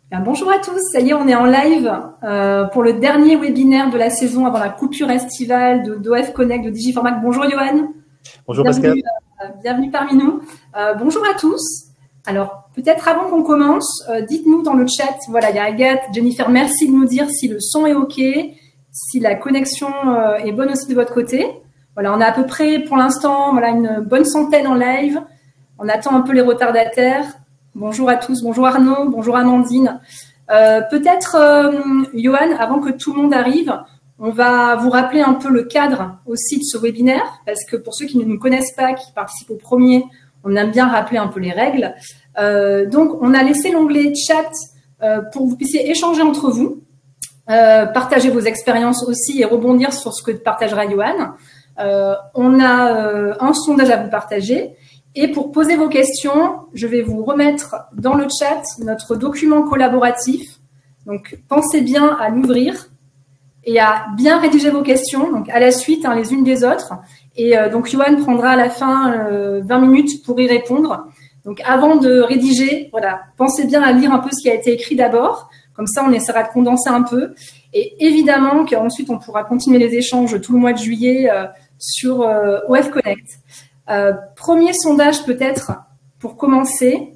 Bien, bonjour à tous, ça y est, on est en live pour le dernier webinaire de la saison avant la coupure estivale d'OF Connect, de Digiformac. Bonjour Johan. Bonjour Pascal. Bienvenue parmi nous. Bonjour à tous. Alors, peut-être avant qu'on commence, dites-nous dans le chat, voilà, il y a Agathe, Jennifer, merci de nous dire si le son est OK, si la connexion est bonne aussi de votre côté. Voilà, on a à peu près pour l'instant voilà, une bonne centaine en live. On attend un peu les retardataires. Bonjour à tous, bonjour Arnaud, bonjour Amandine. Peut-être, Johan, avant que tout le monde arrive, on va vous rappeler un peu le cadre aussi de ce webinaire, parce que pour ceux qui ne nous connaissent pas, qui participent au premier, on aime bien rappeler un peu les règles. Donc, on a laissé l'onglet chat pour que vous puissiez échanger entre vous, partager vos expériences aussi et rebondir sur ce que partagera Johan. On a un sondage à vous partager. Et pour poser vos questions, je vais vous remettre dans le chat notre document collaboratif. Donc, pensez bien à l'ouvrir et à bien rédiger vos questions, donc à la suite, hein, les unes des autres. Et donc, Johan prendra à la fin 20 minutes pour y répondre. Donc, avant de rédiger, voilà, pensez bien à lire un peu ce qui a été écrit d'abord. Comme ça, on essaiera de condenser un peu. Et évidemment qu'ensuite, on pourra continuer les échanges tout le mois de juillet sur OF Connect. Premier sondage peut-être pour commencer.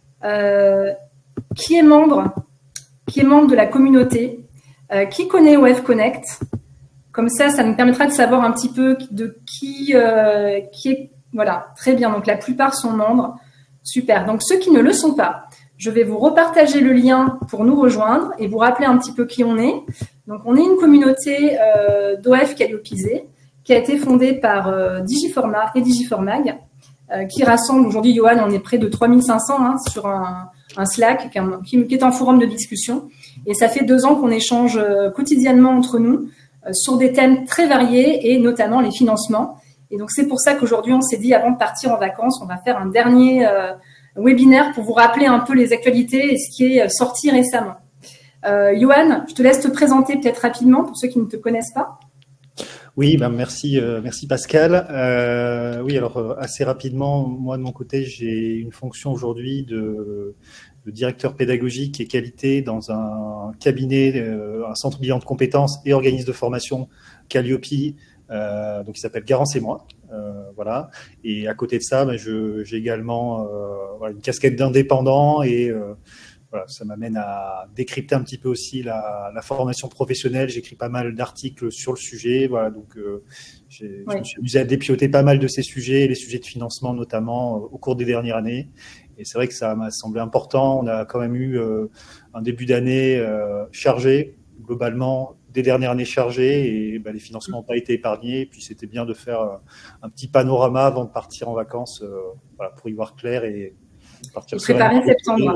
Qui est membre de la communauté? Qui connaît OF Connect? Comme ça nous permettra de savoir un petit peu de qui est. Voilà, très bien. Donc la plupart sont membres. Super. Donc ceux qui ne le sont pas, je vais vous repartager le lien pour nous rejoindre et vous rappeler un petit peu qui on est. Donc on est une communauté d'OF Calliopisé, qui a été fondée par Digiformat et Digiformag, qui rassemble aujourd'hui, Johan, on est près de 3500 hein, sur un Slack qui est un forum de discussion. Et ça fait 2 ans qu'on échange quotidiennement entre nous sur des thèmes très variés et notamment les financements. Et donc, c'est pour ça qu'aujourd'hui, on s'est dit, avant de partir en vacances, on va faire un dernier webinaire pour vous rappeler un peu les actualités et ce qui est sorti récemment. Johan, je te laisse te présenter peut-être rapidement pour ceux qui ne te connaissent pas. Oui, ben merci Pascal. Oui, alors assez rapidement, moi de mon côté, j'ai une fonction aujourd'hui de directeur pédagogique et qualité dans un cabinet, un centre bilan de compétences et organisme de formation Calliope, donc il s'appelle Garance et moi. Voilà. Et à côté de ça, ben, j'ai également voilà, une casquette d'indépendant et voilà, ça m'amène à décrypter un petit peu aussi la formation professionnelle. J'écris pas mal d'articles sur le sujet. Voilà, donc je me suis amusé à dépioter pas mal de ces sujets, les sujets de financement notamment au cours des dernières années. Et c'est vrai que ça m'a semblé important. On a quand même eu un début d'année chargé, globalement, des dernières années chargées, et ben, les financements n'ont pas été épargnés. Et puis c'était bien de faire un petit panorama avant de partir en vacances voilà, pour y voir clair et partir préparer septembre.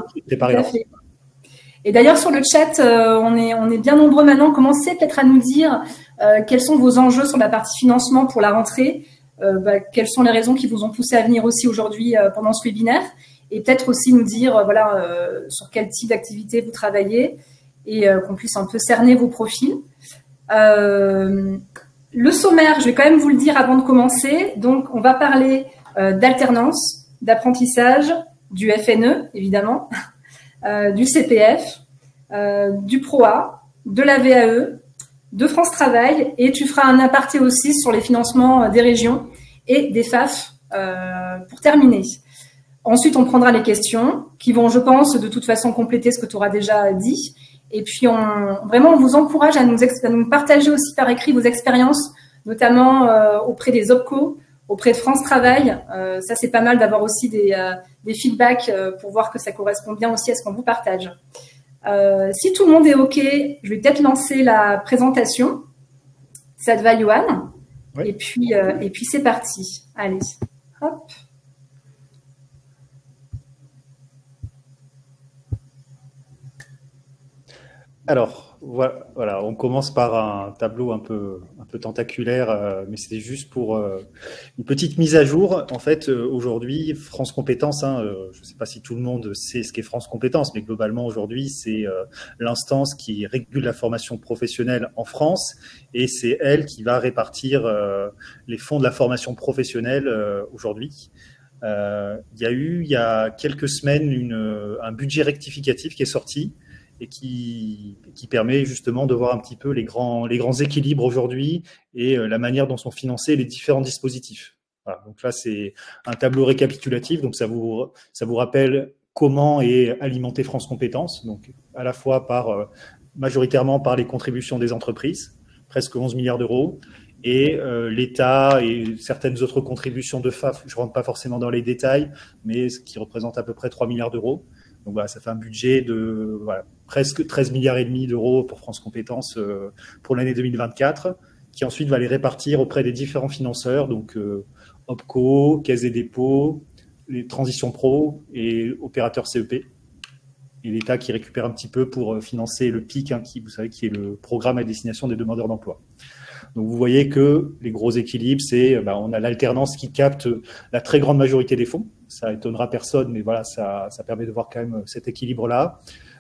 Et d'ailleurs, sur le chat, on est bien nombreux maintenant. Commencez peut-être à nous dire quels sont vos enjeux sur la partie financement pour la rentrée, quelles sont les raisons qui vous ont poussé à venir aussi aujourd'hui pendant ce webinaire, et peut-être aussi nous dire voilà, sur quel type d'activité vous travaillez et qu'on puisse un peu cerner vos profils. Le sommaire, je vais quand même vous le dire avant de commencer. Donc, on va parler d'alternance, d'apprentissage, du FNE, évidemment, du CPF, du PROA, de la VAE, de France Travail, et tu feras un aparté aussi sur les financements des régions et des FAF pour terminer. Ensuite, on prendra les questions qui vont, je pense, de toute façon compléter ce que tu auras déjà dit. Et puis, vraiment, on vous encourage à nous partager aussi par écrit vos expériences, notamment auprès des OPCO, auprès de France Travail. Ça, c'est pas mal d'avoir aussi des feedbacks pour voir que ça correspond bien aussi à ce qu'on vous partage. Si tout le monde est OK, je vais peut-être lancer la présentation. Ça te va, Johan? Oui. Et puis c'est parti. Allez, hop. Alors, voilà, on commence par un tableau un peu tentaculaire, mais c'était juste pour une petite mise à jour. En fait, aujourd'hui, France Compétences, hein, je ne sais pas si tout le monde sait ce qu'est France Compétences, mais globalement, aujourd'hui, c'est l'instance qui régule la formation professionnelle en France, et c'est elle qui va répartir les fonds de la formation professionnelle aujourd'hui. Il y a quelques semaines un budget rectificatif qui est sorti, et qui permet justement de voir un petit peu les grands équilibres aujourd'hui et la manière dont sont financés les différents dispositifs. Voilà, donc là, c'est un tableau récapitulatif, donc ça vous rappelle comment est alimenté France Compétences, donc à la fois majoritairement par les contributions des entreprises, presque 11 milliards d'euros, et l'État et certaines autres contributions de FAF, je ne rentre pas forcément dans les détails, mais ce qui représente à peu près 3 milliards d'euros. Donc voilà, ça fait un budget de presque 13 milliards et demi d'euros pour France Compétences pour l'année 2024, qui ensuite va les répartir auprès des différents financeurs, donc OPCO, Caisse des dépôts, les Transitions Pro et opérateurs CEP. Et l'État qui récupère un petit peu pour financer le PIC, vous savez, qui est le programme à destination des demandeurs d'emploi. Donc vous voyez que les gros équilibres, c'est on a l'alternance qui capte la très grande majorité des fonds. Ça étonnera personne, mais voilà, ça permet de voir quand même cet équilibre-là.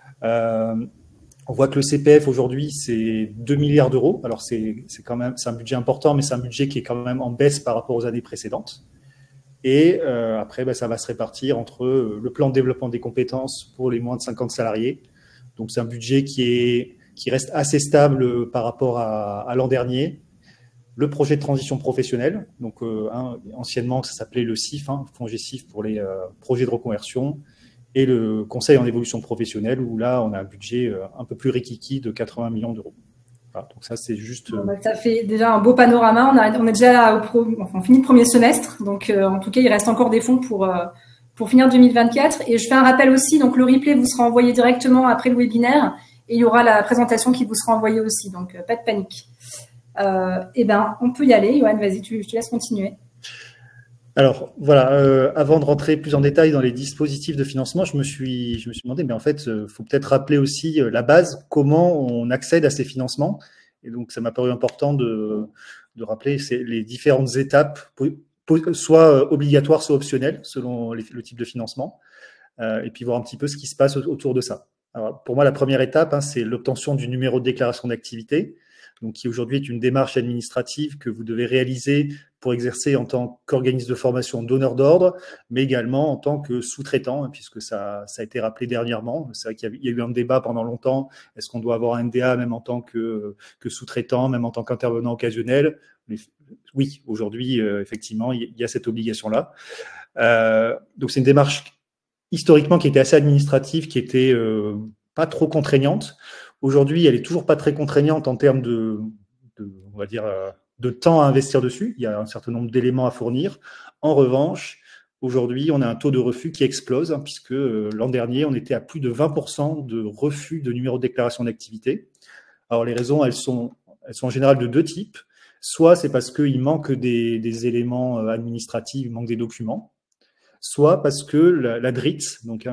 On voit que le CPF aujourd'hui, c'est 2 milliards d'euros. Alors c'est un budget important, mais c'est un budget qui est quand même en baisse par rapport aux années précédentes. Et après, ça va se répartir entre le plan de développement des compétences pour les moins de 50 salariés. Donc c'est un budget qui reste assez stable par rapport à l'an dernier. Le projet de transition professionnelle, donc anciennement ça s'appelait le CIF, Fonds GECIF pour les projets de reconversion, et le conseil en évolution professionnelle, où là on a un budget un peu plus rikiki de 80 millions d'euros. Voilà, donc ça c'est juste… ça fait déjà un beau panorama, on est déjà on finit le premier semestre, donc en tout cas il reste encore des fonds pour finir 2024. Et je fais un rappel aussi, donc le replay vous sera envoyé directement après le webinaire, et il y aura la présentation qui vous sera envoyée aussi, donc pas de panique. On peut y aller. Johan, vas-y, je te laisse continuer. Alors voilà, avant de rentrer plus en détail dans les dispositifs de financement, je me suis demandé, mais en fait, faut peut-être rappeler aussi la base, comment on accède à ces financements. Et donc, ça m'a paru important de rappeler les différentes étapes, soit obligatoires, soit optionnelles, selon le type de financement, et puis voir un petit peu ce qui se passe autour de ça. Alors, pour moi, la première étape, c'est l'obtention du numéro de déclaration d'activité, donc qui aujourd'hui est une démarche administrative que vous devez réaliser pour exercer en tant qu'organisme de formation donneur d'ordre, mais également en tant que sous-traitant, puisque ça a été rappelé dernièrement. C'est vrai qu'il y a eu un débat pendant longtemps. Est-ce qu'on doit avoir un NDA même en tant que sous-traitant, même en tant qu'intervenant occasionnel? Oui, aujourd'hui, effectivement, il y a cette obligation-là. Donc, c'est une démarche historiquement qui était assez administrative, qui était pas trop contraignante. Aujourd'hui, elle est toujours pas très contraignante en termes on va dire, de temps à investir dessus. Il y a un certain nombre d'éléments à fournir. En revanche, aujourd'hui, on a un taux de refus qui explose, puisque l'an dernier, on était à plus de 20% de refus de numéro de déclaration d'activité. Alors, les raisons, elles sont en général de deux types. Soit c'est parce qu'il manque des éléments administratifs, il manque des documents. Soit parce que la DRIT, donc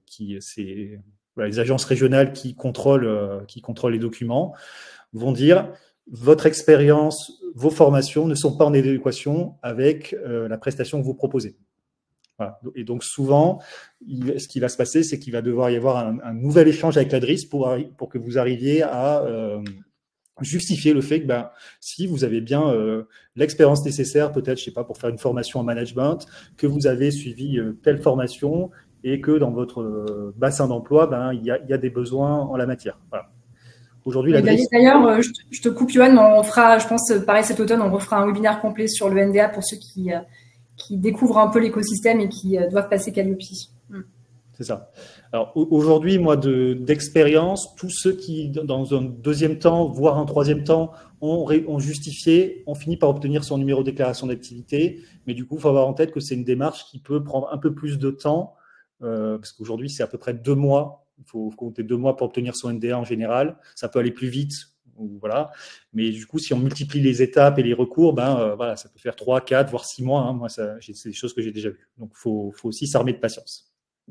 c'est les agences régionales qui contrôlent les documents, vont dire votre expérience, vos formations ne sont pas en adéquation avec la prestation que vous proposez. Voilà. Et donc souvent, ce qui va se passer, c'est qu'il va devoir y avoir un nouvel échange avec la DRIS pour que vous arriviez à justifier le fait que si vous avez bien l'expérience nécessaire, peut-être, je sais pas, pour faire une formation en management, que vous avez suivi telle formation et que dans votre bassin d'emploi, il y a des besoins en la matière. Voilà. Aujourd'hui, d'ailleurs, je te coupe, Johan, on fera, je pense, pareil cet automne, on refera un webinaire complet sur le NDA pour ceux qui découvrent un peu l'écosystème et qui doivent passer Calliope. C'est ça. Alors aujourd'hui, moi, d'expérience, tous ceux qui, dans un deuxième temps, voire un troisième temps, ont justifié, ont fini par obtenir son numéro de déclaration d'activité. Mais du coup, il faut avoir en tête que c'est une démarche qui peut prendre un peu plus de temps, parce qu'aujourd'hui, c'est à peu près 2 mois. Il faut compter 2 mois pour obtenir son NDA en général. Ça peut aller plus vite, voilà. Mais du coup, si on multiplie les étapes et les recours, voilà, ça peut faire 3, 4, voire 6 mois. Moi, c'est des choses que j'ai déjà vues. Donc, faut aussi s'armer de patience.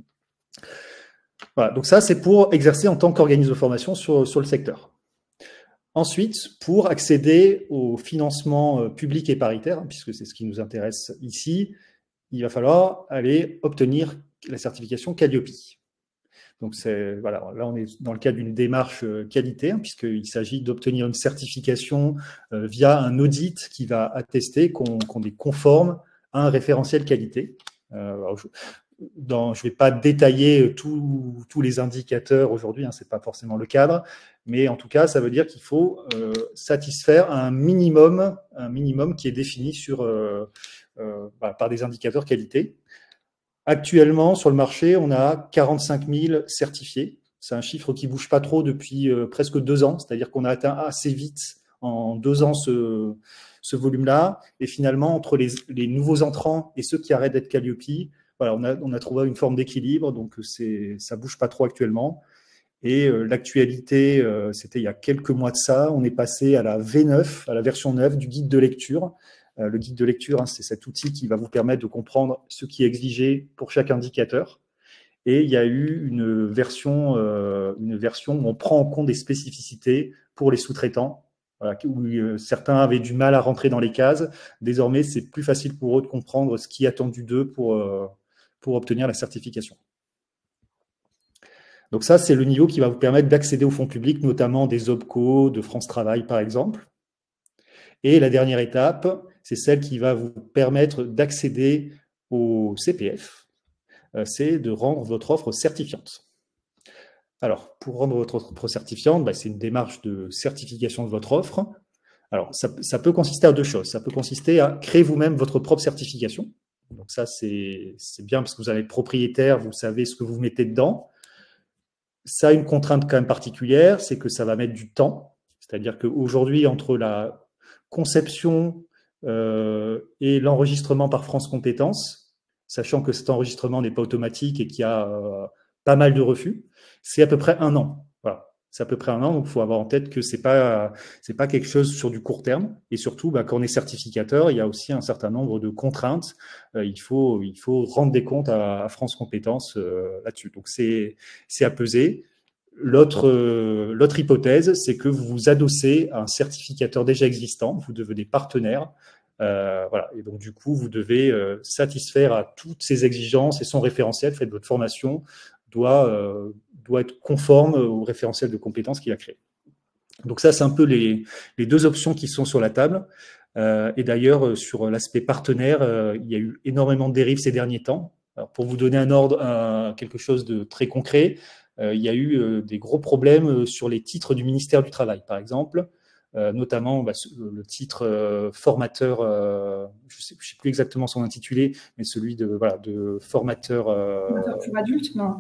Voilà, donc ça, c'est pour exercer en tant qu'organisme de formation sur le secteur. Ensuite, pour accéder au financement public et paritaire, puisque c'est ce qui nous intéresse ici, il va falloir aller obtenir la certification Calliope. Donc, voilà, là, on est dans le cadre d'une démarche qualité, puisqu'il s'agit d'obtenir une certification via un audit qui va attester qu'on est conforme à un référentiel qualité. je vais pas détailler tous les indicateurs aujourd'hui, hein, c'est pas forcément le cadre, mais en tout cas, ça veut dire qu'il faut satisfaire un minimum qui est défini par des indicateurs qualité. Actuellement, sur le marché, on a 45 000 certifiés. C'est un chiffre qui bouge pas trop depuis presque 2 ans, c'est-à-dire qu'on a atteint assez vite en 2 ans ce volume-là. Et finalement, entre les nouveaux entrants et ceux qui arrêtent d'être Calliope, voilà, on a trouvé une forme d'équilibre, donc ça bouge pas trop actuellement. Et l'actualité, c'était il y a quelques mois de ça, on est passé à la V9, à la version 9 du guide de lecture. Le guide de lecture, hein, c'est cet outil qui va vous permettre de comprendre ce qui est exigé pour chaque indicateur. Et il y a eu une version où on prend en compte des spécificités pour les sous-traitants, voilà, où certains avaient du mal à rentrer dans les cases. Désormais, c'est plus facile pour eux de comprendre ce qui est attendu d'eux pour obtenir la certification. Donc ça, c'est le niveau qui va vous permettre d'accéder aux fonds publics, notamment des OPCO, de France Travail, par exemple. Et la dernière étape, c'est celle qui va vous permettre d'accéder au CPF, c'est de rendre votre offre certifiante. Alors, pour rendre votre offre certifiante, c'est une démarche de certification de votre offre. Alors, ça peut consister à 2 choses. Ça peut consister à créer vous-même votre propre certification. Donc ça, c'est bien parce que vous allez être propriétaire, vous savez ce que vous mettez dedans. Ça a une contrainte quand même particulière, c'est que ça va mettre du temps. C'est-à-dire qu'aujourd'hui, entre la conception et l'enregistrement par France Compétences, sachant que cet enregistrement n'est pas automatique et qu'il y a pas mal de refus, c'est à peu près 1 an. Voilà. C'est à peu près 1 an, donc il faut avoir en tête que c'est pas quelque chose sur du court terme. Et surtout, quand on est certificateur, il y a aussi un certain nombre de contraintes. Il faut rendre des comptes à France Compétences là-dessus. Donc c'est à peser. L'autre hypothèse, c'est que vous vous adossez à un certificateur déjà existant, vous devenez partenaire, voilà. Et donc du coup, vous devez satisfaire à toutes ces exigences et son référentiel, fait votre formation doit être conforme au référentiel de compétences qu'il a créé. Donc ça, c'est un peu les 2 options qui sont sur la table. Et d'ailleurs, sur l'aspect partenaire, il y a eu énormément de dérives ces derniers temps. Alors, pour vous donner un ordre, quelque chose de très concret, il y a eu des gros problèmes sur les titres du ministère du Travail, par exemple, notamment le titre formateur, je sais plus exactement son intitulé, mais celui de formateur. Formateur pour adultes, non.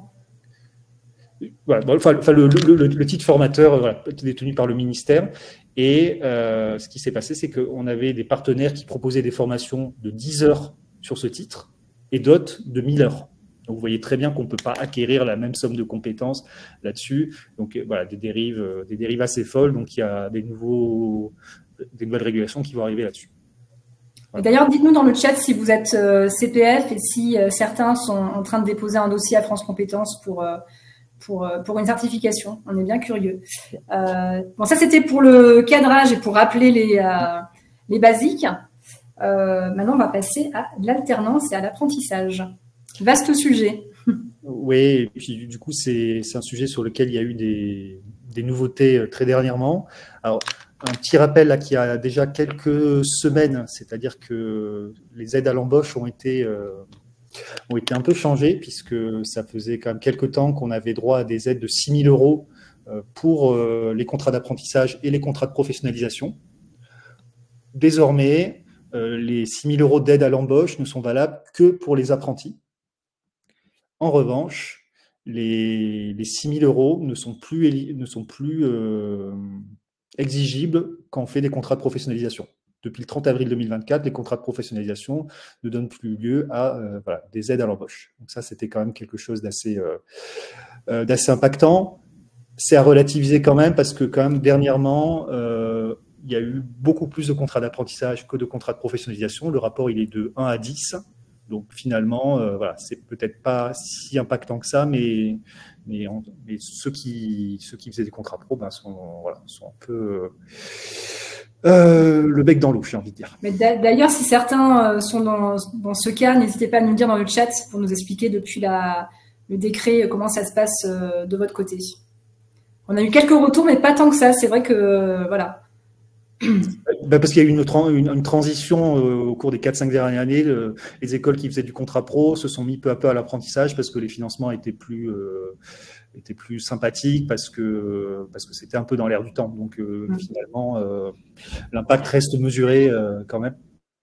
Voilà, le titre formateur détenu par le ministère. Et ce qui s'est passé, c'est qu'on avait des partenaires qui proposaient des formations de 10 heures sur ce titre et d'autres de 1000 heures. Donc, vous voyez très bien qu'on ne peut pas acquérir la même somme de compétences là-dessus. Donc, voilà, des dérives assez folles. Donc, il y a des nouvelles régulations qui vont arriver là-dessus. Voilà. D'ailleurs, dites-nous dans le chat si vous êtes CPF et si certains sont en train de déposer un dossier à France Compétences pour une certification. On est bien curieux. Bon, ça, c'était pour le cadrage et pour rappeler les basiques. Maintenant, on va passer à l'alternance et à l'apprentissage. Vaste sujet. Oui, et puis du coup, c'est un sujet sur lequel il y a eu des nouveautés très dernièrement. Alors, un petit rappel là, qu'il y a déjà quelques semaines, c'est-à-dire que les aides à l'embauche ont été un peu changées, puisque ça faisait quand même quelques temps qu'on avait droit à des aides de 6 000 € pour les contrats d'apprentissage et les contrats de professionnalisation. Désormais, les 6 000 € d'aide à l'embauche ne sont valables que pour les apprentis. En revanche, les 6 000 € ne sont plus exigibles quand on fait des contrats de professionnalisation. Depuis le 30 avril 2024, les contrats de professionnalisation ne donnent plus lieu à des aides à l'embauche. Donc ça, c'était quand même quelque chose d'assez impactant. C'est à relativiser quand même parce que quand même dernièrement, il y a eu beaucoup plus de contrats d'apprentissage que de contrats de professionnalisation. Le rapport, il est de 1 à 10. Donc finalement, c'est peut-être pas si impactant que ça, mais ceux qui faisaient des contrats pro sont un peu le bec dans l'eau, j'ai envie de dire. Mais d'ailleurs, si certains sont dans ce cas, n'hésitez pas à nous dire dans le chat pour nous expliquer depuis le décret comment ça se passe de votre côté. On a eu quelques retours, mais pas tant que ça. C'est vrai que voilà. Parce qu'il y a eu une transition au cours des 4-5 dernières années. Les écoles qui faisaient du contrat pro se sont mis peu à peu à l'apprentissage parce que les financements étaient plus sympathiques, parce que c'était un peu dans l'air du temps. Donc finalement, l'impact reste mesuré quand même.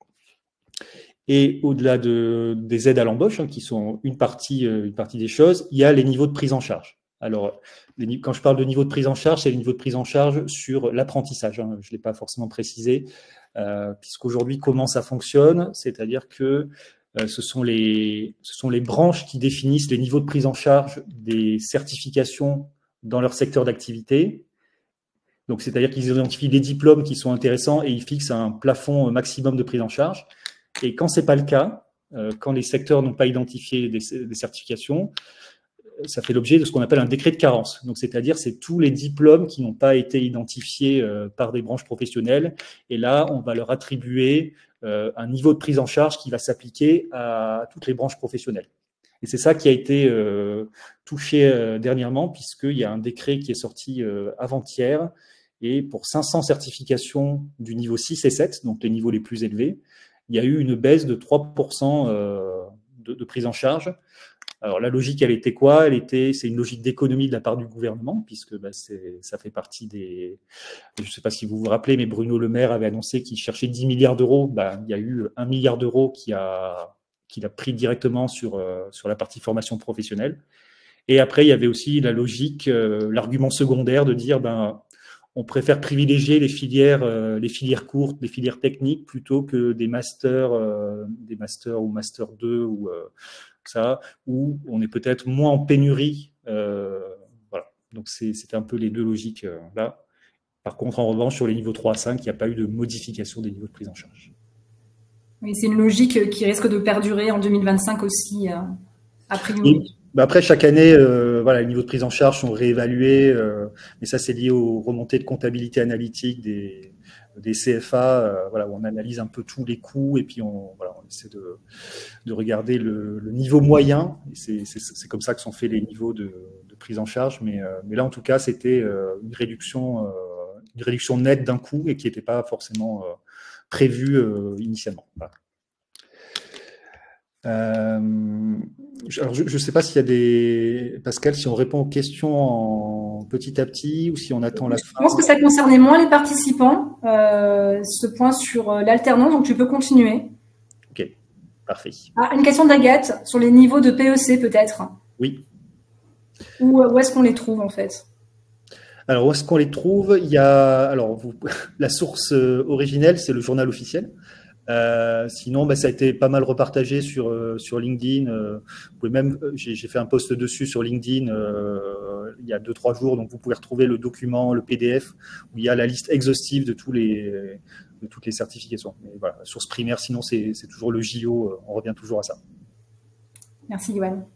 Et au-delà des aides à l'embauche, qui sont une partie des choses, il y a les niveaux de prise en charge. Alors, quand je parle de niveau de prise en charge, c'est le niveau de prise en charge sur l'apprentissage. Je ne l'ai pas forcément précisé, puisqu'aujourd'hui, comment ça fonctionne, c'est-à-dire que ce sont les branches qui définissent les niveaux de prise en charge des certifications dans leur secteur d'activité. Donc, c'est-à-dire qu'ils identifient les diplômes qui sont intéressants et ils fixent un plafond maximum de prise en charge. Et quand ce n'est pas le cas, quand les secteurs n'ont pas identifié des certifications, ça fait l'objet de ce qu'on appelle un décret de carence. Donc, c'est-à-dire, c'est tous les diplômes qui n'ont pas été identifiés par des branches professionnelles. Et là, on va leur attribuer un niveau de prise en charge qui va s'appliquer à toutes les branches professionnelles. Et c'est ça qui a été touché dernièrement, puisqu'il y a un décret qui est sorti avant-hier. Et pour 500 certifications du niveau 6 et 7, donc les niveaux les plus élevés, il y a eu une baisse de 3% de prise en charge. Alors, la logique, elle était quoi? C'est une logique d'économie de la part du gouvernement, puisque ça fait partie des… Je ne sais pas si vous vous rappelez, mais Bruno Le Maire avait annoncé qu'il cherchait 10 milliards d'euros. Il y a eu 1 milliard d'euros qu'il a pris directement sur la partie formation professionnelle. Et après, il y avait aussi la logique, l'argument secondaire de dire on préfère privilégier les filières courtes, les filières techniques, plutôt que des masters ou master 2 ou ça, où on est peut-être moins en pénurie. Voilà. Donc, c'était un peu les deux logiques là. Par contre, en revanche, sur les niveaux 3 à 5, il n'y a pas eu de modification des niveaux de prise en charge. Oui, c'est une logique qui risque de perdurer en 2025 aussi, a priori. Après, chaque année, les niveaux de prise en charge sont réévalués, mais ça, c'est lié aux remontées de comptabilité analytique des CFA, où on analyse un peu tous les coûts et puis on essaie de regarder le niveau moyen. C'est comme ça que sont faits les niveaux de prise en charge. Mais là, en tout cas, c'était une réduction nette d'un coût et qui n'était pas forcément prévue initialement. Voilà. Alors, je ne sais pas s'il y a Pascal, si on répond aux questions petit à petit ou si on attend la fin. Je pense que ça concernait moins les participants, ce point sur l'alternance, donc tu peux continuer. Ok, parfait. Une question d'Agathe sur les niveaux de PEC peut-être. Oui. Où est-ce qu'on les trouve en fait? Alors, où est-ce qu'on les trouve? Il y a, la source originelle, c'est le journal officiel. Sinon, ça a été pas mal repartagé sur LinkedIn. Vous pouvez même, j'ai fait un post dessus sur LinkedIn il y a 2-3 jours, donc vous pouvez retrouver le document, le PDF, où il y a la liste exhaustive de toutes les certifications. Mais voilà, la source primaire, sinon c'est toujours le JO, on revient toujours à ça. Merci, Yoann.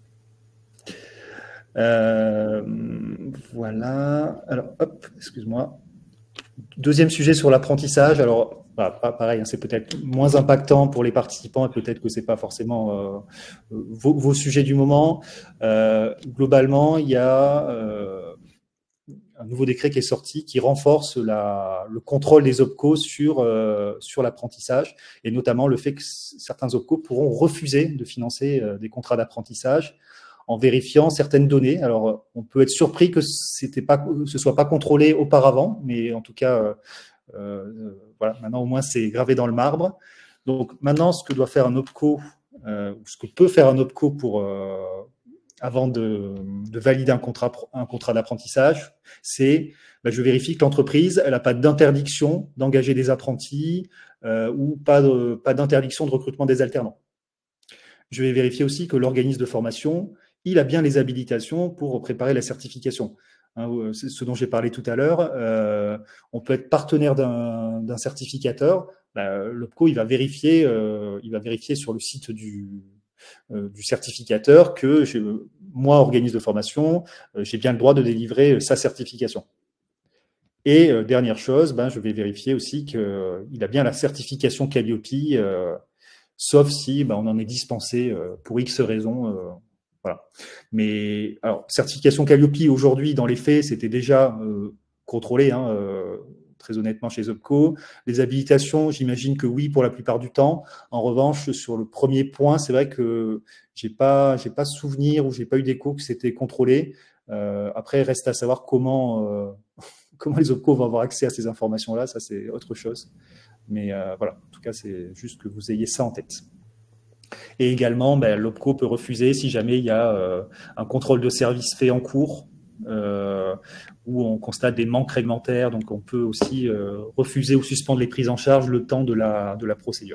Voilà. Alors, hop, excuse-moi. Deuxième sujet sur l'apprentissage. Alors, pareil, c'est peut-être moins impactant pour les participants et peut-être que ce n'est pas forcément vos sujets du moment. Globalement, il y a un nouveau décret qui est sorti qui renforce le contrôle des OPCO sur l'apprentissage et notamment le fait que certains OPCO pourront refuser de financer des contrats d'apprentissage en vérifiant certaines données. Alors, on peut être surpris que ce soit pas contrôlé auparavant, mais en tout cas, maintenant au moins c'est gravé dans le marbre. Donc maintenant, ce que doit faire un OPCO, ce que peut faire un OPCO avant de valider un contrat d'apprentissage, c'est je vérifie que l'entreprise elle n'a pas d'interdiction d'engager des apprentis ou pas d'interdiction de recrutement des alternants. Je vais vérifier aussi que l'organisme de formation il a bien les habilitations pour préparer la certification. C'est ce dont j'ai parlé tout à l'heure. On peut être partenaire d'un certificateur. L'OPCO, il va vérifier sur le site du certificateur que moi, organisme de formation, j'ai bien le droit de délivrer sa certification. Et dernière chose, je vais vérifier aussi qu'il a bien la certification Calliope, sauf si on en est dispensé pour X raisons. Voilà. Mais alors, certification Calliope, aujourd'hui, dans les faits, c'était déjà contrôlé. très honnêtement chez Zopco. Les habilitations, j'imagine que oui pour la plupart du temps. En revanche, sur le premier point, c'est vrai que j'ai pas souvenir ou j'ai pas eu d'écho que c'était contrôlé. Après, il reste à savoir comment les Zopco vont avoir accès à ces informations-là. Ça, c'est autre chose. Mais voilà, en tout cas, c'est juste que vous ayez ça en tête. Et également, l'OPCO peut refuser si jamais il y a un contrôle de service fait en cours où on constate des manques réglementaires. Donc, on peut aussi refuser ou suspendre les prises en charge le temps de la procédure.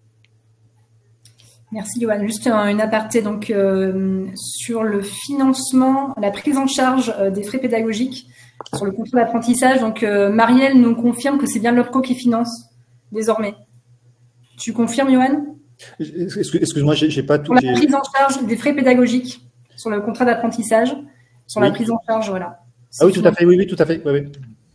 Merci, Johan. Juste une aparté donc, sur le financement, la prise en charge des frais pédagogiques sur le contrôle d'apprentissage. Donc, Marielle nous confirme que c'est bien l'OPCO qui finance désormais. Tu confirmes, Johan? Excuse-moi, j'ai pas tout. Pour la prise en charge des frais pédagogiques sur le contrat d'apprentissage, sur la prise en charge, voilà. Ah oui, tout à fait, oui, tout à fait. Oui.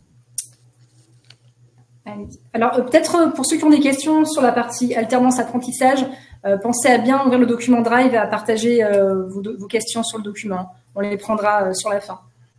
Alors, peut-être pour ceux qui ont des questions sur la partie alternance apprentissage, pensez à bien ouvrir le document Drive et à partager vos questions sur le document. On les prendra sur la fin.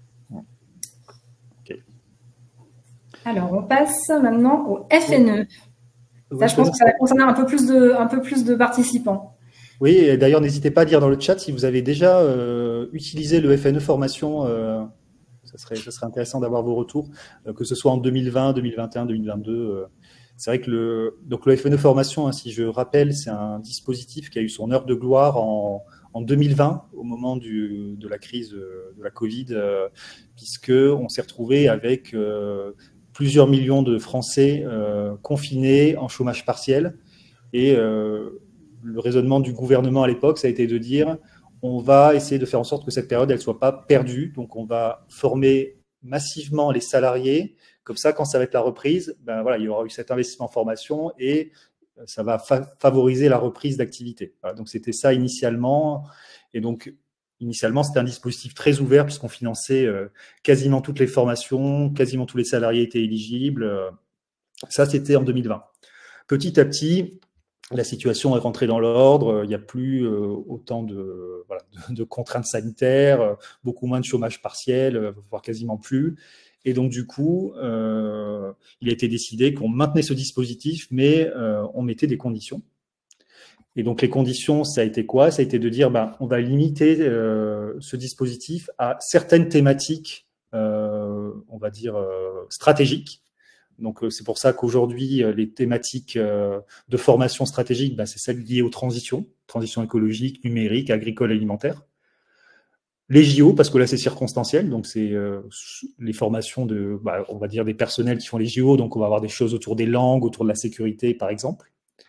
Okay. Alors, on passe maintenant au FNE. Ça, je pense que ça va concerner un peu plus de participants. Oui, et d'ailleurs, n'hésitez pas à dire dans le chat si vous avez déjà utilisé le FNE formation. Ça serait intéressant d'avoir vos retours, que ce soit en 2020, 2021, 2022. C'est vrai que le FNE formation, hein, si je rappelle, c'est un dispositif qui a eu son heure de gloire en 2020, au moment de la crise de la Covid, puisqu'on s'est retrouvé avec plusieurs millions de Français confinés en chômage partiel. Et le raisonnement du gouvernement à l'époque, ça a été de dire on va essayer de faire en sorte que cette période, elle ne soit pas perdue. Donc, on va former massivement les salariés. Comme ça, quand ça va être la reprise, voilà, il y aura eu cet investissement en formation et ça va favoriser la reprise d'activité. Voilà, donc, c'était ça initialement. Et donc, initialement, c'était un dispositif très ouvert puisqu'on finançait quasiment toutes les formations, quasiment tous les salariés étaient éligibles. Ça, c'était en 2020. Petit à petit, la situation est rentrée dans l'ordre, il n'y a plus autant de contraintes sanitaires, beaucoup moins de chômage partiel, voire quasiment plus. Et donc, du coup, il a été décidé qu'on maintenait ce dispositif, mais on mettait des conditions. Et donc, les conditions, ça a été quoi? Ça a été de dire, on va limiter ce dispositif à certaines thématiques, on va dire, stratégiques. Donc, c'est pour ça qu'aujourd'hui, les thématiques de formation stratégique, c'est celles liées aux transitions écologiques, numériques, agricoles, alimentaires. Les JO, parce que là, c'est circonstanciel, donc c'est les formations on va dire, des personnels qui font les JO, donc on va avoir des choses autour des langues, autour de la sécurité, par exemple.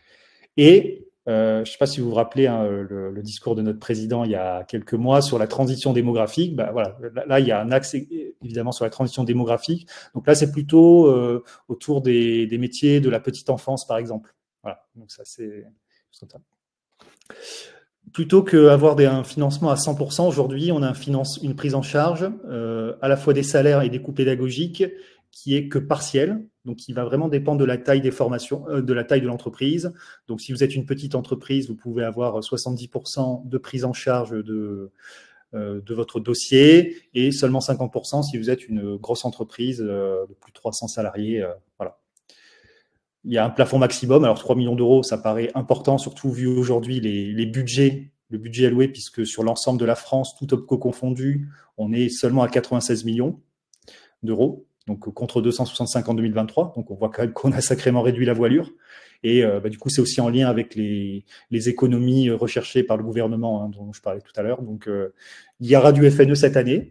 Et je ne sais pas si vous vous rappelez le discours de notre président il y a quelques mois sur la transition démographique. Voilà, là, il y a un axe évidemment sur la transition démographique. Donc là, c'est plutôt autour des métiers de la petite enfance, par exemple. Voilà, donc ça, c'est plutôt qu'avoir un financement à 100%, aujourd'hui, on a une prise en charge à la fois des salaires et des coûts pédagogiques qui est que partiel, donc qui va vraiment dépendre de la taille des formations, de la taille de l'entreprise. Donc, si vous êtes une petite entreprise, vous pouvez avoir 70% de prise en charge de votre dossier et seulement 50% si vous êtes une grosse entreprise de plus de 300 salariés. Voilà. Il y a un plafond maximum. Alors, 3 millions d'euros, ça paraît important, surtout vu aujourd'hui le budget alloué, puisque sur l'ensemble de la France, tout OPCO confondu, on est seulement à 96 millions d'euros. Donc contre 265 en 2023. Donc, on voit quand même qu'on a sacrément réduit la voilure. Et du coup, c'est aussi en lien avec les économies recherchées par le gouvernement dont je parlais tout à l'heure. Donc, il y aura du FNE cette année,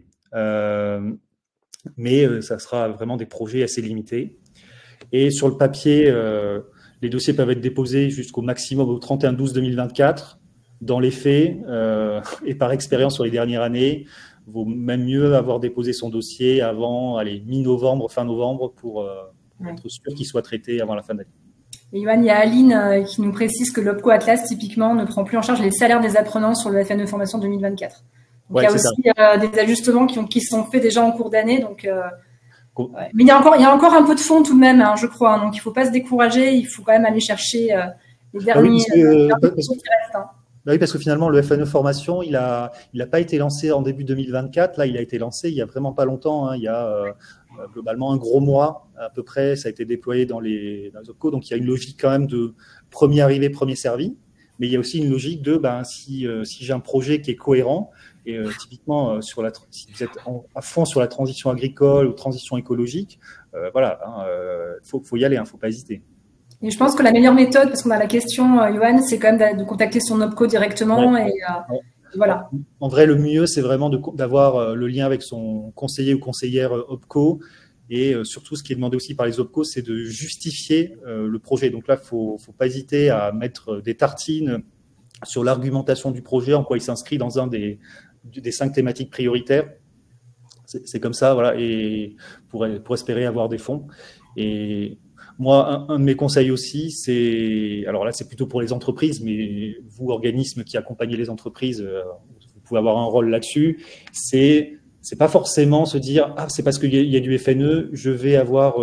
mais ça sera vraiment des projets assez limités. Et sur le papier, les dossiers peuvent être déposés jusqu'au maximum au 31/12/2024. Dans les faits, et par expérience sur les dernières années, vaut même mieux avoir déposé son dossier avant, mi-novembre, fin novembre, pour être sûr qu'il soit traité avant la fin de l'année. Et Johan, il y a Aline qui nous précise que l'OPCO Atlas, typiquement, ne prend plus en charge les salaires des apprenants sur le FNE Formation 2024. Donc, il y a aussi des ajustements qui sont faits déjà en cours d'année. Donc, mais il y a encore un peu de fond tout de même, je crois. Donc, il ne faut pas se décourager. Il faut quand même aller chercher les derniers qui restent. Oui, parce que finalement, le FNE Formation, il a pas été lancé en début 2024. Là, il a été lancé il n'y a vraiment pas longtemps. Il y a globalement un gros mois à peu près, ça a été déployé dans les OPCO. Donc il y a une logique quand même de premier arrivé, premier servi. Mais il y a aussi une logique de si j'ai un projet qui est cohérent, et typiquement si vous êtes à fond sur la transition agricole ou transition écologique, voilà, faut y aller, faut pas hésiter. Et je pense que la meilleure méthode, parce qu'on a la question, Johan, c'est quand même de contacter son OPCO directement. Ouais. Et voilà. En vrai, le mieux, c'est vraiment d'avoir le lien avec son conseiller ou conseillère OPCO. Et surtout, ce qui est demandé aussi par les OPCO, c'est de justifier le projet. Donc là, faut pas hésiter à mettre des tartines sur l'argumentation du projet, en quoi il s'inscrit dans un des 5 thématiques prioritaires. C'est comme ça, voilà, et pour espérer avoir des fonds. Et moi, un de mes conseils aussi, alors là, c'est plutôt pour les entreprises, mais vous, organismes qui accompagnez les entreprises, vous pouvez avoir un rôle là-dessus. C'est pas forcément se dire c'est parce qu'il y a du FNE, je vais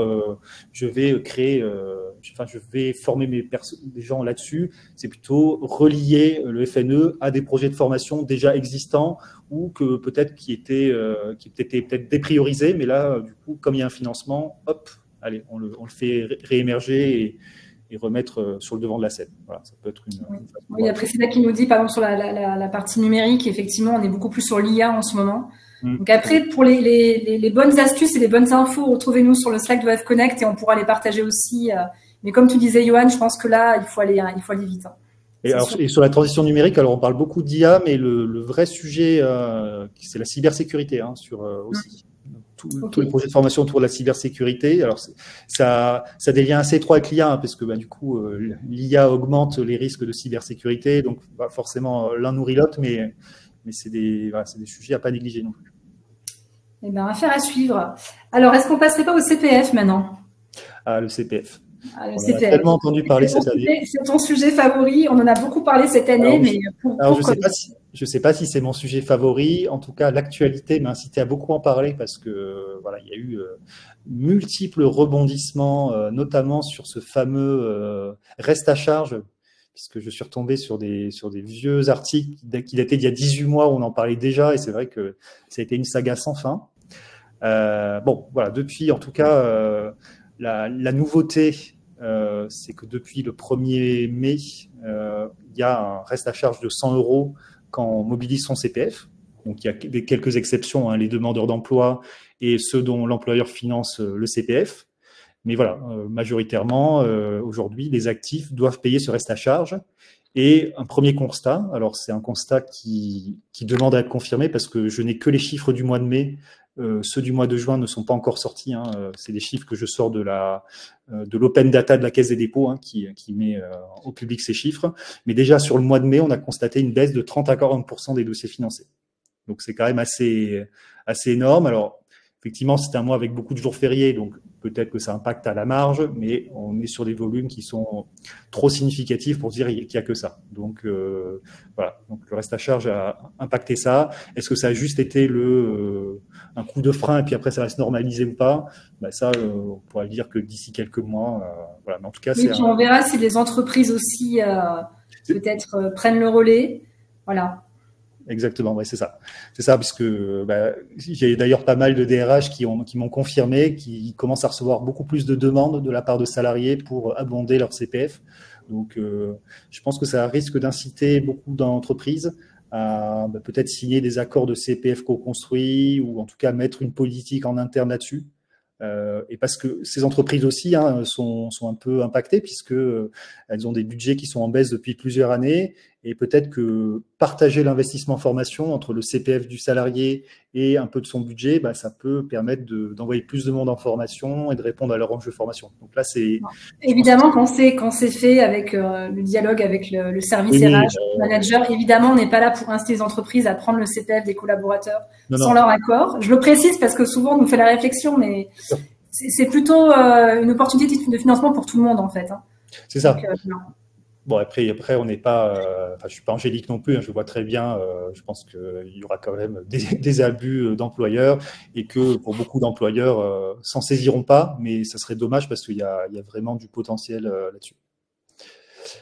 former des gens là-dessus. C'est plutôt relier le FNE à des projets de formation déjà existants ou que peut-être qui étaient peut-être dépriorisés, mais là du coup comme il y a un financement, hop, allez, on le fait réémerger et remettre sur le devant de la scène. Voilà, ça peut être une il y a Priscilla qui nous dit, par exemple, sur la partie numérique, effectivement, on est beaucoup plus sur l'IA en ce moment. Donc après, pour les bonnes astuces et les bonnes infos, retrouvez-nous sur le Slack de OF Connect et on pourra les partager aussi. Mais comme tu disais, Johan, je pense que là, il faut aller vite. Et sur la transition numérique, alors on parle beaucoup d'IA, mais le vrai sujet, c'est la cybersécurité aussi. Tous les projets de formation autour de la cybersécurité. Alors, ça a des liens assez étroits avec l'IA, parce que du coup, l'IA augmente les risques de cybersécurité. Donc, forcément, l'un nourrit l'autre, mais c'est des sujets à pas négliger non plus. Eh bien, affaire à suivre. Alors, est-ce qu'on passerait pas au CPF maintenant? Le CPF. Le on CPF. a tellement entendu parler cette année. C'est ton sujet favori. On en a beaucoup parlé cette année, je sais pas si c'est mon sujet favori. En tout cas, l'actualité m'a incité à beaucoup en parler parce que voilà, il y a eu multiples rebondissements, notamment sur ce fameux reste à charge, puisque je suis retombé sur des vieux articles qui dataient d'il y a 18 mois où on en parlait déjà, et c'est vrai que ça a été une saga sans fin. Bon, voilà, depuis, en tout cas, la nouveauté, c'est que depuis le 1er mai, il y a un reste à charge de 100 € quand on mobilise son CPF. Donc, il y a quelques exceptions, les demandeurs d'emploi et ceux dont l'employeur finance le CPF. Mais voilà, majoritairement, aujourd'hui, les actifs doivent payer ce reste à charge. Et un premier constat, alors c'est un constat qui demande à être confirmé parce que je n'ai que les chiffres du mois de mai. Ceux du mois de juin ne sont pas encore sortis. C'est des chiffres que je sors de l'open data de la Caisse des dépôts qui met au public ces chiffres. Mais déjà sur le mois de mai, on a constaté une baisse de 30 à 40% des dossiers financés. Donc c'est quand même assez énorme. Alors effectivement, c'est un mois avec beaucoup de jours fériés, donc peut-être que ça impacte à la marge, mais on est sur des volumes qui sont trop significatifs pour dire qu'il n'y a que ça. Donc voilà, donc le reste à charge a impacté ça. Est-ce que ça a juste été un coup de frein et puis après ça va se normaliser ou pas? Ça, on pourra le dire que d'ici quelques mois. Voilà. Mais en tout cas, on verra si les entreprises aussi peut-être prennent le relais. Voilà. Exactement, ouais, c'est ça. C'est ça, puisque j'ai d'ailleurs pas mal de DRH qui m'ont confirmé qu'ils commencent à recevoir beaucoup plus de demandes de la part de salariés pour abonder leur CPF. Donc, je pense que ça risque d'inciter beaucoup d'entreprises à peut-être signer des accords de CPF co-construits ou en tout cas mettre une politique en interne là-dessus. Et parce que ces entreprises aussi sont un peu impactées puisque elles ont des budgets qui sont en baisse depuis plusieurs années et peut-être que partager l'investissement en formation entre le CPF du salarié et un peu de son budget, ça peut permettre d'envoyer plus de monde en formation et de répondre à leurs enjeux de formation. Donc là, c'est évidemment quand c'est fait avec le dialogue avec le service RH, le manager. Évidemment, on n'est pas là pour inciter les entreprises à prendre le CPF des collaborateurs sans leur accord. Je le précise parce que souvent on nous fait la réflexion, mais c'est plutôt une opportunité de financement pour tout le monde en fait. C'est ça. Donc, bon, après, on n'est pas. Je suis pas angélique non plus. Je vois très bien. Je pense qu'il y aura quand même des abus d'employeurs et que pour beaucoup d'employeurs s'en saisiront pas. Mais ça serait dommage parce qu'il y a vraiment du potentiel là-dessus.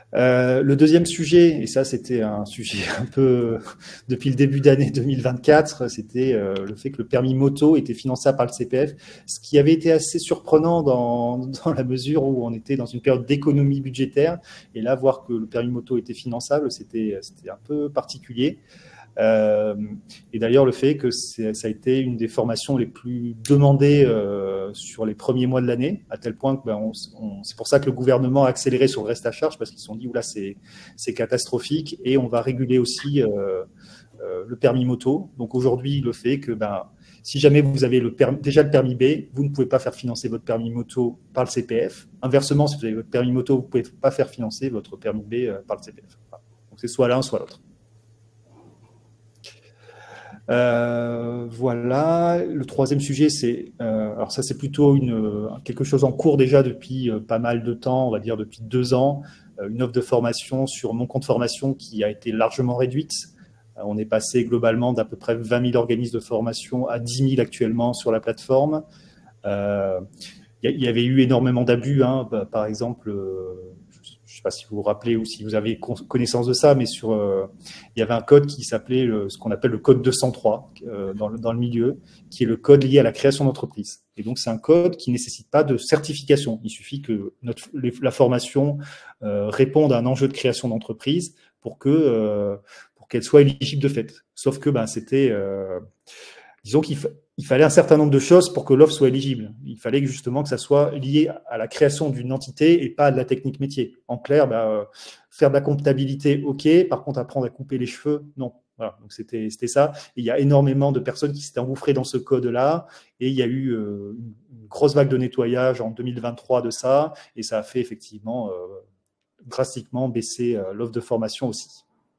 Le deuxième sujet, et ça c'était un sujet un peu depuis le début d'année 2024, c'était le fait que le permis moto était finançable par le CPF, ce qui avait été assez surprenant dans la mesure où on était dans une période d'économie budgétaire, et là voir que le permis moto était finançable, c'était un peu particulier. Et d'ailleurs, le fait que ça a été une des formations les plus demandées sur les premiers mois de l'année, à tel point que c'est pour ça que le gouvernement a accéléré sur le reste à charge, parce qu'ils se sont dit, oula, c'est catastrophique, et on va réguler aussi le permis moto. Donc aujourd'hui, le fait que si jamais vous avez déjà le permis B, vous ne pouvez pas faire financer votre permis moto par le CPF. Inversement, si vous avez votre permis moto, vous ne pouvez pas faire financer votre permis B par le CPF. Voilà. Donc c'est soit l'un, soit l'autre. Voilà. Le troisième sujet, alors ça c'est plutôt quelque chose en cours déjà depuis pas mal de temps, on va dire depuis 2 ans, une offre de formation sur mon compte formation qui a été largement réduite. On est passé globalement d'à peu près 20 000 organismes de formation à 10 000 actuellement sur la plateforme. Il y avait eu énormément d'abus, hein. Par exemple, je ne sais pas si vous vous rappelez ou si vous avez connaissance de ça, mais il y avait un code qui s'appelait ce qu'on appelle le code 203 dans le milieu, qui est le code lié à la création d'entreprise. Et donc, c'est un code qui ne nécessite pas de certification. Il suffit que la formation réponde à un enjeu de création d'entreprise pour qu'elle soit éligible de fait. Sauf que disons qu'il fallait un certain nombre de choses pour que l'offre soit éligible. Il fallait justement que ça soit lié à la création d'une entité et pas à de la technique métier. En clair, faire de la comptabilité, ok. Par contre, apprendre à couper les cheveux, non. Voilà, donc c'était ça. Et il y a énormément de personnes qui s'étaient engouffrées dans ce code-là. Et il y a eu une grosse vague de nettoyage en 2023 de ça. Et ça a fait effectivement drastiquement baisser l'offre de formation aussi.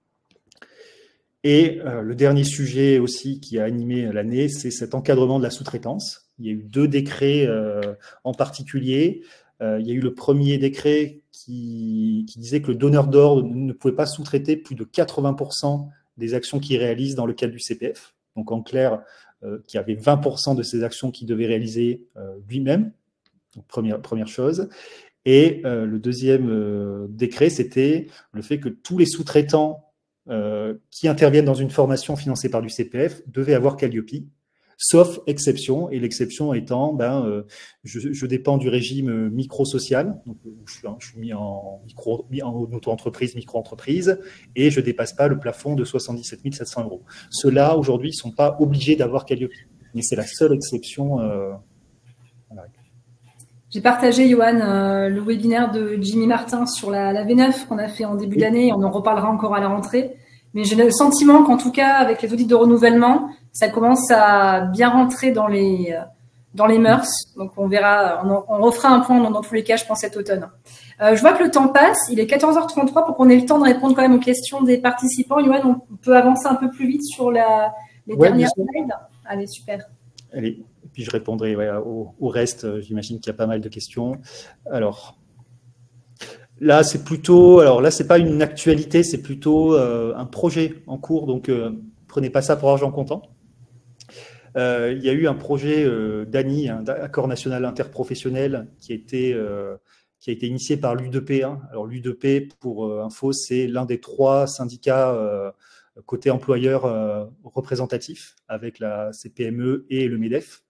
Et le dernier sujet aussi qui a animé l'année, c'est cet encadrement de la sous-traitance. Il y a eu 2 décrets en particulier. Il y a eu le premier décret qui disait que le donneur d'ordre ne pouvait pas sous-traiter plus de 80% des actions qu'il réalise dans le cadre du CPF. Donc en clair, qu'il y avait 20% de ces actions qu'il devait réaliser lui-même. Donc première chose. Et le deuxième décret, c'était le fait que tous les sous-traitants qui interviennent dans une formation financée par du CPF devaient avoir Calliope, sauf exception, et l'exception étant, je dépends du régime micro-social, donc je suis mis en auto-entreprise, micro-entreprise, et je ne dépasse pas le plafond de 77 700 €. Ceux-là, aujourd'hui, ne sont pas obligés d'avoir Calliope, mais c'est la seule exception. Voilà. J'ai partagé, Johan, le webinaire de Jimmy Martin sur la V9 qu'on a fait en début d'année. On en reparlera encore à la rentrée. Mais j'ai le sentiment qu'en tout cas, avec les audits de renouvellement, ça commence à bien rentrer dans les mœurs. Donc, on verra, on refera un point dans tous les cas, je pense, cet automne. Je vois que le temps passe. Il est 14h33 pour qu'on ait le temps de répondre quand même aux questions des participants. Johan, on peut avancer un peu plus vite sur les dernières slides. Allez, super. Allez. Et puis je répondrai au reste. J'imagine qu'il y a pas mal de questions. Alors là, c'est pas une actualité, c'est plutôt un projet en cours. Donc prenez pas ça pour argent comptant. Il y a eu un projet d'ANI, un accord national interprofessionnel, qui a été initié par l'U2P. Alors l'U2P, pour info, c'est l'un des 3 syndicats côté employeur représentatif, avec la CPME et le MEDEF.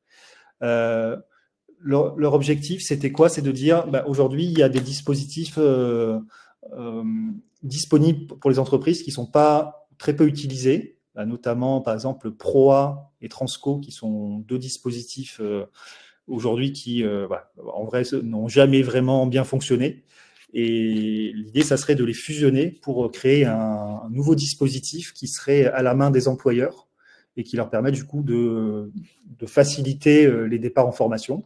Leur objectif, c'était quoi? C'est de dire, aujourd'hui, il y a des dispositifs disponibles pour les entreprises qui ne sont pas très peu utilisés, notamment, par exemple, Proa et Transco, qui sont 2 dispositifs aujourd'hui qui, en vrai, n'ont jamais vraiment bien fonctionné. Et l'idée, ça serait de les fusionner pour créer un nouveau dispositif qui serait à la main des employeurs et qui leur permet du coup de faciliter les départs en formation.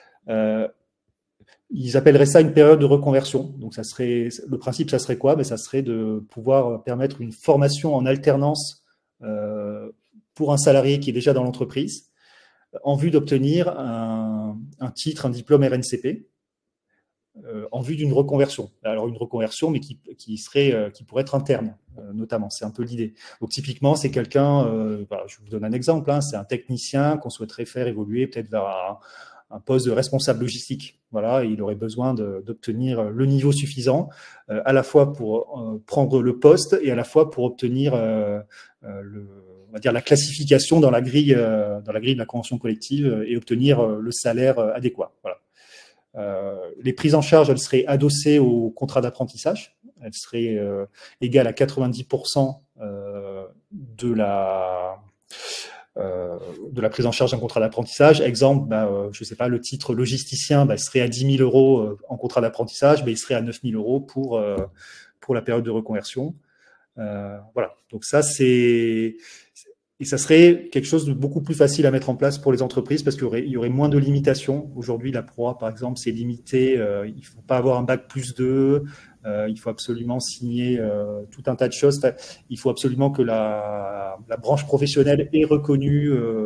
Ils appelleraient ça une période de reconversion. Donc, le principe, ça serait quoi? Ça serait de pouvoir permettre une formation en alternance pour un salarié qui est déjà dans l'entreprise en vue d'obtenir un titre, un diplôme RNCP. En vue d'une reconversion. Alors une reconversion, mais qui pourrait être interne, notamment. C'est un peu l'idée. Donc typiquement, c'est quelqu'un, je vous donne un exemple, c'est un technicien qu'on souhaiterait faire évoluer peut-être vers un poste de responsable logistique. Voilà, il aurait besoin d'obtenir le niveau suffisant, à la fois pour prendre le poste et à la fois pour obtenir on va dire la classification dans la grille de la convention collective et obtenir le salaire adéquat. Voilà. Les prises en charge, elles seraient adossées au contrat d'apprentissage. Elles seraient égales à 90% de la prise en charge d'un contrat d'apprentissage. Exemple, je sais pas, le titre logisticien serait à 10 000 euros en contrat d'apprentissage, il serait à 9 000 euros pour la période de reconversion. Voilà. Donc ça, et ça serait quelque chose de beaucoup plus facile à mettre en place pour les entreprises parce qu'il y aurait moins de limitations. Aujourd'hui, la proa, par exemple, c'est limité. Il ne faut pas avoir un bac +2. Il faut absolument signer tout un tas de choses. Enfin, il faut absolument que la branche professionnelle ait reconnu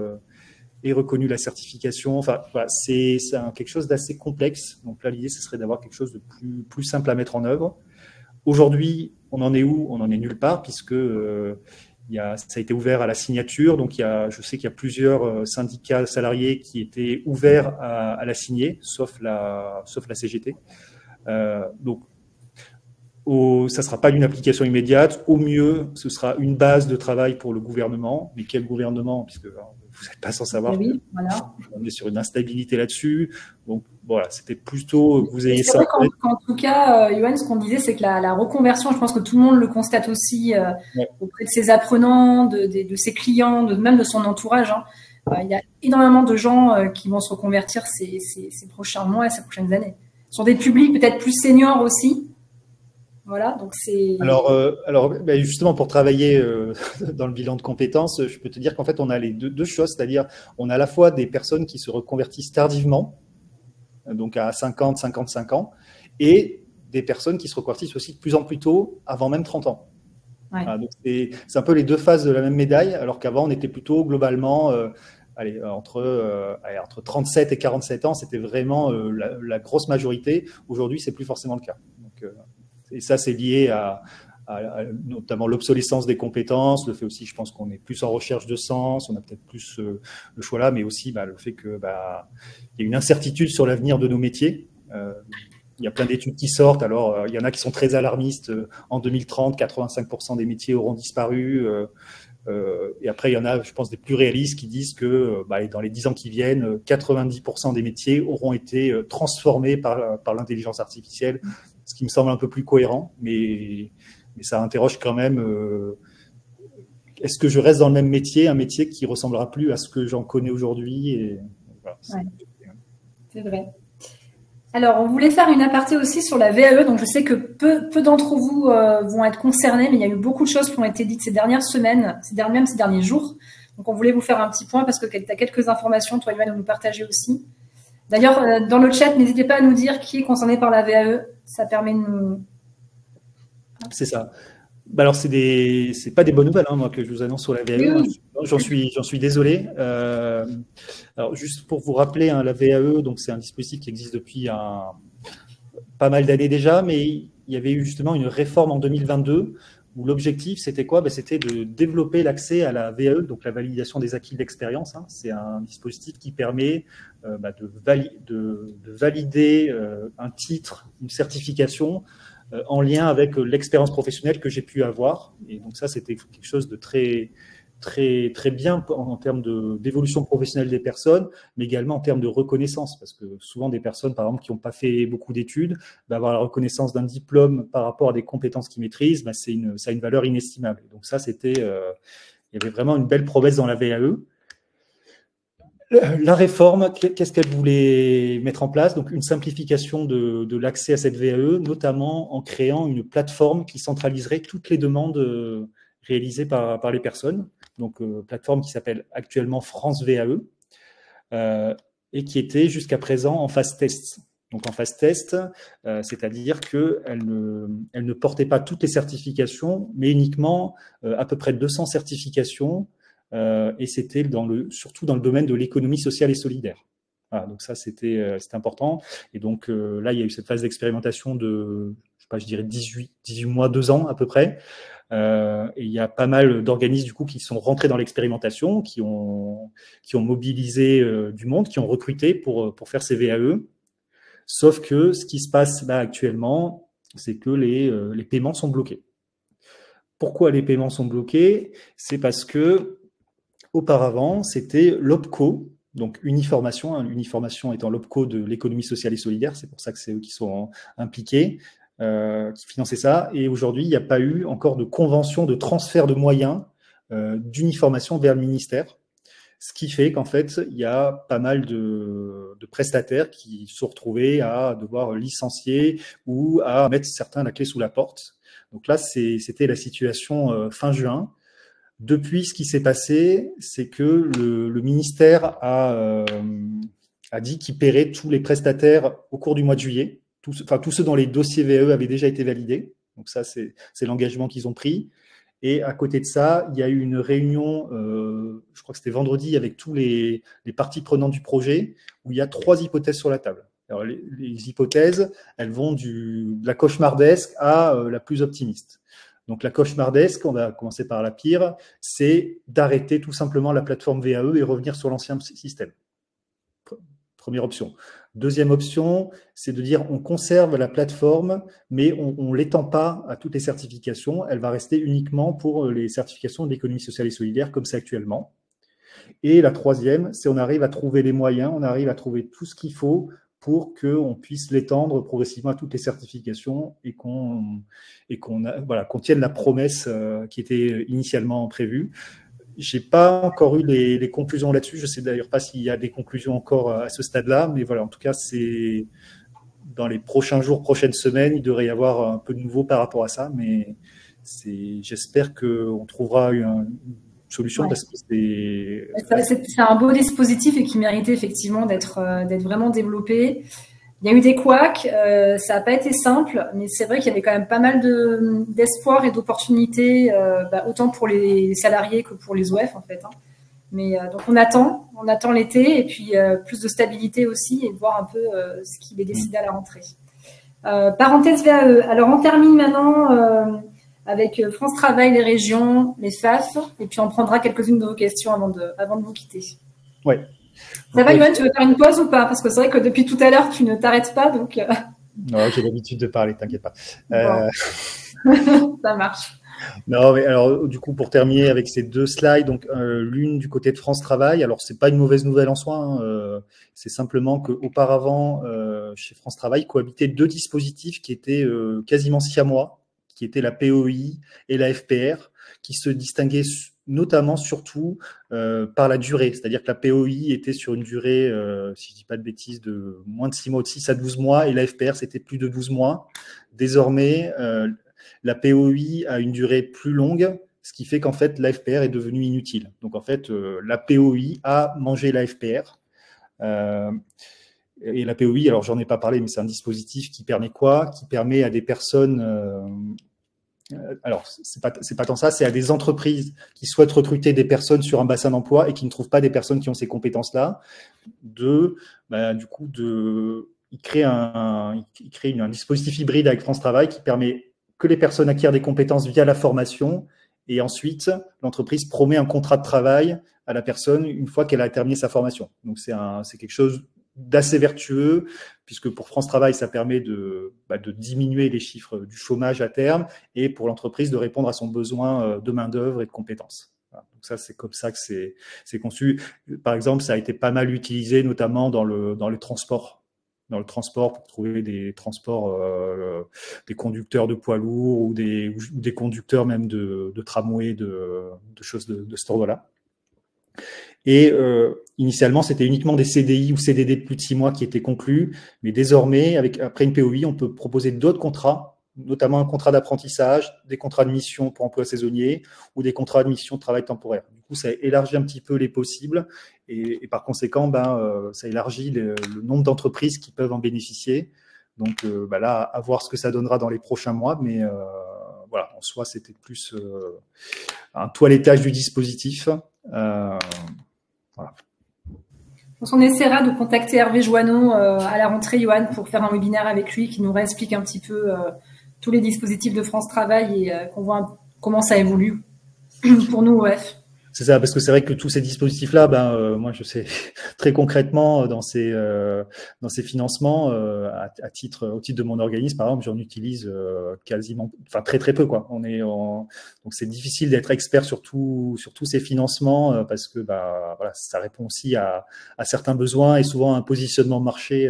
la certification. Enfin, voilà, c'est quelque chose d'assez complexe. Donc là, l'idée, ce serait d'avoir quelque chose de plus simple à mettre en œuvre. Aujourd'hui, on en est où? On en est nulle part puisque ça a été ouvert à la signature, donc je sais qu'il y a plusieurs syndicats salariés qui étaient ouverts à la signer, sauf la CGT. Donc, ça ne sera pas une application immédiate. Au mieux, ce sera une base de travail pour le gouvernement. Mais quel gouvernement? Puisque vous n'êtes pas sans savoir qu'on est sur une instabilité là-dessus. Donc, voilà, c'était plutôt que vous ayez ça. C'est vrai qu'en tout cas, Yoann, ce qu'on disait, c'est que la reconversion, je pense que tout le monde le constate aussi auprès de ses apprenants, de ses clients, même de son entourage. Il y a énormément de gens qui vont se reconvertir ces prochains mois et ces prochaines années. Sur des publics peut-être plus seniors aussi. Voilà, donc c'est… Alors justement, pour travailler dans le bilan de compétences, je peux te dire qu'en fait, on a les deux choses, c'est-à-dire on a à la fois des personnes qui se reconvertissent tardivement, donc à 50, 55 ans, et des personnes qui se reconvertissent aussi de plus en plus tôt, avant même 30 ans. Ouais. Voilà, donc c'est un peu les deux faces de la même médaille, alors qu'avant, on était plutôt globalement… entre 37 et 47 ans, c'était vraiment la grosse majorité. Aujourd'hui, c'est plus forcément le cas. Donc, et ça, c'est lié à notamment l'obsolescence des compétences, le fait aussi, je pense qu'on est plus en recherche de sens, on a peut-être plus le choix là, mais aussi le fait que il y a une incertitude sur l'avenir de nos métiers. Il y a plein d'études qui sortent. Alors, il y en a qui sont très alarmistes. En 2030, 85% des métiers auront disparu. Et après, il y en a, je pense, des plus réalistes qui disent que dans les 10 ans qui viennent, 90% des métiers auront été transformés par l'intelligence artificielle, ce qui me semble un peu plus cohérent, mais ça interroge quand même, est-ce que je reste dans le même métier, un métier qui ressemblera plus à ce que j'en connais aujourd'hui voilà, c'est vrai. Alors, on voulait faire une aparté aussi sur la VAE. Donc, je sais que peu d'entre vous vont être concernés, mais il y a eu beaucoup de choses qui ont été dites ces dernières semaines, même ces derniers jours. Donc, on voulait vous faire un petit point parce que tu as quelques informations, toi, Yoann, à nous partager aussi. D'ailleurs, dans le chat, n'hésitez pas à nous dire qui est concerné par la VAE. Ça permet de nous… C'est ça. Alors, c'est pas des bonnes nouvelles, moi, que je vous annonce sur la VAE. Oui. J'en suis désolé. Alors, juste pour vous rappeler, la VAE, donc c'est un dispositif qui existe depuis pas mal d'années déjà, mais il y avait eu justement une réforme en 2022 où l'objectif, c'était quoi? C'était de développer l'accès à la VAE, donc la validation des acquis de l'expérience. C'est un dispositif qui permet de valider un titre, une certification en lien avec l'expérience professionnelle que j'ai pu avoir. Et donc ça, c'était quelque chose de très, très, très bien en termes d'évolution professionnelle des personnes, mais également en termes de reconnaissance, parce que souvent des personnes, par exemple, qui n'ont pas fait beaucoup d'études, avoir la reconnaissance d'un diplôme par rapport à des compétences qu'ils maîtrisent, ça a une valeur inestimable. Donc ça, il y avait vraiment une belle promesse dans la VAE. La réforme, qu'est-ce qu'elle voulait mettre en place? Donc, une simplification de l'accès à cette VAE, notamment en créant une plateforme qui centraliserait toutes les demandes réalisées par les personnes. Donc, plateforme qui s'appelle actuellement France VAE et qui était jusqu'à présent en phase test. Donc, en phase test, c'est-à-dire qu'elle ne portait pas toutes les certifications, mais uniquement à peu près 200 certifications. Et c'était surtout dans le domaine de l'économie sociale et solidaire. Voilà, donc ça, c'était important. Et donc là, il y a eu cette phase d'expérimentation de, pas, je dirais 18 mois, 2 ans à peu près. Et il y a pas mal d'organismes du coup qui sont rentrés dans l'expérimentation, qui ont mobilisé du monde, qui ont recruté pour faire ces VAE. Sauf que ce qui se passe là actuellement, c'est que les paiements sont bloqués. Pourquoi les paiements sont bloqués? C'est parce que auparavant, c'était l'OPCO, donc Uniformation, hein, Uniformation étant l'OPCO de l'économie sociale et solidaire, c'est pour ça que c'est eux qui sont impliqués, qui finançaient ça. Et aujourd'hui, il n'y a pas eu encore de convention de transfert de moyens d'uniformation vers le ministère. Ce qui fait qu'en fait, il y a pas mal de prestataires qui se sont retrouvés à devoir licencier ou à mettre certains la clé sous la porte. Donc là, c'était la situation fin juin. Depuis, ce qui s'est passé, c'est que le ministère a dit qu'il paierait tous les prestataires au cours du mois de juillet. Tous ceux dont les dossiers VAE avaient déjà été validés. Donc ça, c'est l'engagement qu'ils ont pris. Et à côté de ça, il y a eu une réunion, je crois que c'était vendredi, avec tous les parties prenantes du projet, où il y a 3 hypothèses sur la table. Alors, les hypothèses, elles vont de la cauchemardesque à la plus optimiste. Donc, la cauchemardesque, on va commencer par la pire, c'est d'arrêter tout simplement la plateforme VAE et revenir sur l'ancien système. Première option. Deuxième option, c'est de dire on conserve la plateforme, mais on ne l'étend pas à toutes les certifications. Elle va rester uniquement pour les certifications de l'économie sociale et solidaire, comme c'est actuellement. Et la troisième, c'est on arrive à trouver les moyens, on arrive à trouver tout ce qu'il faut pour qu'on puisse l'étendre progressivement à toutes les certifications et qu'on tienne la promesse qui était initialement prévue. J'ai pas encore eu les conclusions là-dessus. Je sais d'ailleurs pas s'il y a des conclusions encore à ce stade-là, mais voilà, en tout cas, c'est dans les prochains jours, prochaines semaines, il devrait y avoir un peu de nouveau par rapport à ça, mais j'espère qu'on trouvera une solution parce que c'est un beau dispositif et qui méritait effectivement d'être vraiment développé. Il y a eu des couacs, ça n'a pas été simple, mais c'est vrai qu'il y avait quand même pas mal d'espoir et d'opportunités, autant pour les salariés que pour les OF en fait. Hein. Mais donc on attend l'été et puis plus de stabilité aussi et voir un peu ce qu'il est décidé à la rentrée. Parenthèse VAE. Alors on termine maintenant avec France Travail, les régions, les FAF, et puis on prendra quelques-unes de vos questions avant de vous quitter. Ouais. Ça va, Yoann, tu veux faire une pause ou pas? Parce que c'est vrai que depuis tout à l'heure, tu ne t'arrêtes pas, donc… Non, j'ai l'habitude de parler, t'inquiète pas. Bon. Ça marche. Non, mais alors, du coup, pour terminer avec ces 2 slides, donc l'une du côté de France Travail, alors c'est pas une mauvaise nouvelle en soi, hein, c'est simplement qu'auparavant, chez France Travail, cohabitaient 2 dispositifs qui étaient quasiment siamois, qui étaient la POI et la FPR, qui se distinguaient notamment surtout par la durée, c'est-à-dire que la POI était sur une durée, si je dis pas de bêtises, de moins de 6 mois, de 6 à 12 mois, et la FPR c'était plus de 12 mois. Désormais, la POI a une durée plus longue, ce qui fait qu'en fait la FPR est devenue inutile. Donc en fait, la POI a mangé la FPR. Et la POI, alors j'en ai pas parlé, mais c'est un dispositif qui permet quoi? Qui permet à des personnes… alors, c'est pas tant ça, c'est à des entreprises qui souhaitent recruter des personnes sur un bassin d'emploi et qui ne trouvent pas des personnes qui ont ces compétences-là, il crée un dispositif hybride avec France Travail qui permet que les personnes acquièrent des compétences via la formation et ensuite, l'entreprise promet un contrat de travail à la personne une fois qu'elle a terminé sa formation. Donc, c'est quelque chose d'assez vertueux, puisque pour France Travail, ça permet de diminuer les chiffres du chômage à terme et pour l'entreprise de répondre à son besoin de main-d'œuvre et de compétences. Voilà. Donc ça, c'est comme ça que c'est conçu. Par exemple, ça a été pas mal utilisé, notamment dans le transport. Dans le transport, pour trouver des transports, des conducteurs de poids lourds ou des conducteurs même de tramway, de choses de cet ordre-là. Et initialement, c'était uniquement des CDI ou CDD de plus de 6 mois qui étaient conclus. Mais désormais, après une POI, on peut proposer d'autres contrats, notamment un contrat d'apprentissage, des contrats de mission pour emploi saisonnier ou des contrats de mission de travail temporaire. Du coup, ça élargit un petit peu les possibles et par conséquent, ça élargit le nombre d'entreprises qui peuvent en bénéficier. Donc là, à voir ce que ça donnera dans les prochains mois. Mais voilà, en soi, c'était plus un toilettage du dispositif. Voilà. On essaiera de contacter Hervé Joanneau à la rentrée, Yoann, pour faire un webinaire avec lui qui nous réexplique un petit peu tous les dispositifs de France Travail et qu'on voit comment ça évolue pour nous, OF. C'est ça, parce que c'est vrai que tous ces dispositifs-là, moi je sais très concrètement dans ces financements, au titre de mon organisme, par exemple, j'en utilise quasiment, enfin très très peu quoi. Donc c'est difficile d'être expert sur tous ces financements parce que voilà, ça répond aussi à certains besoins et souvent à un positionnement marché.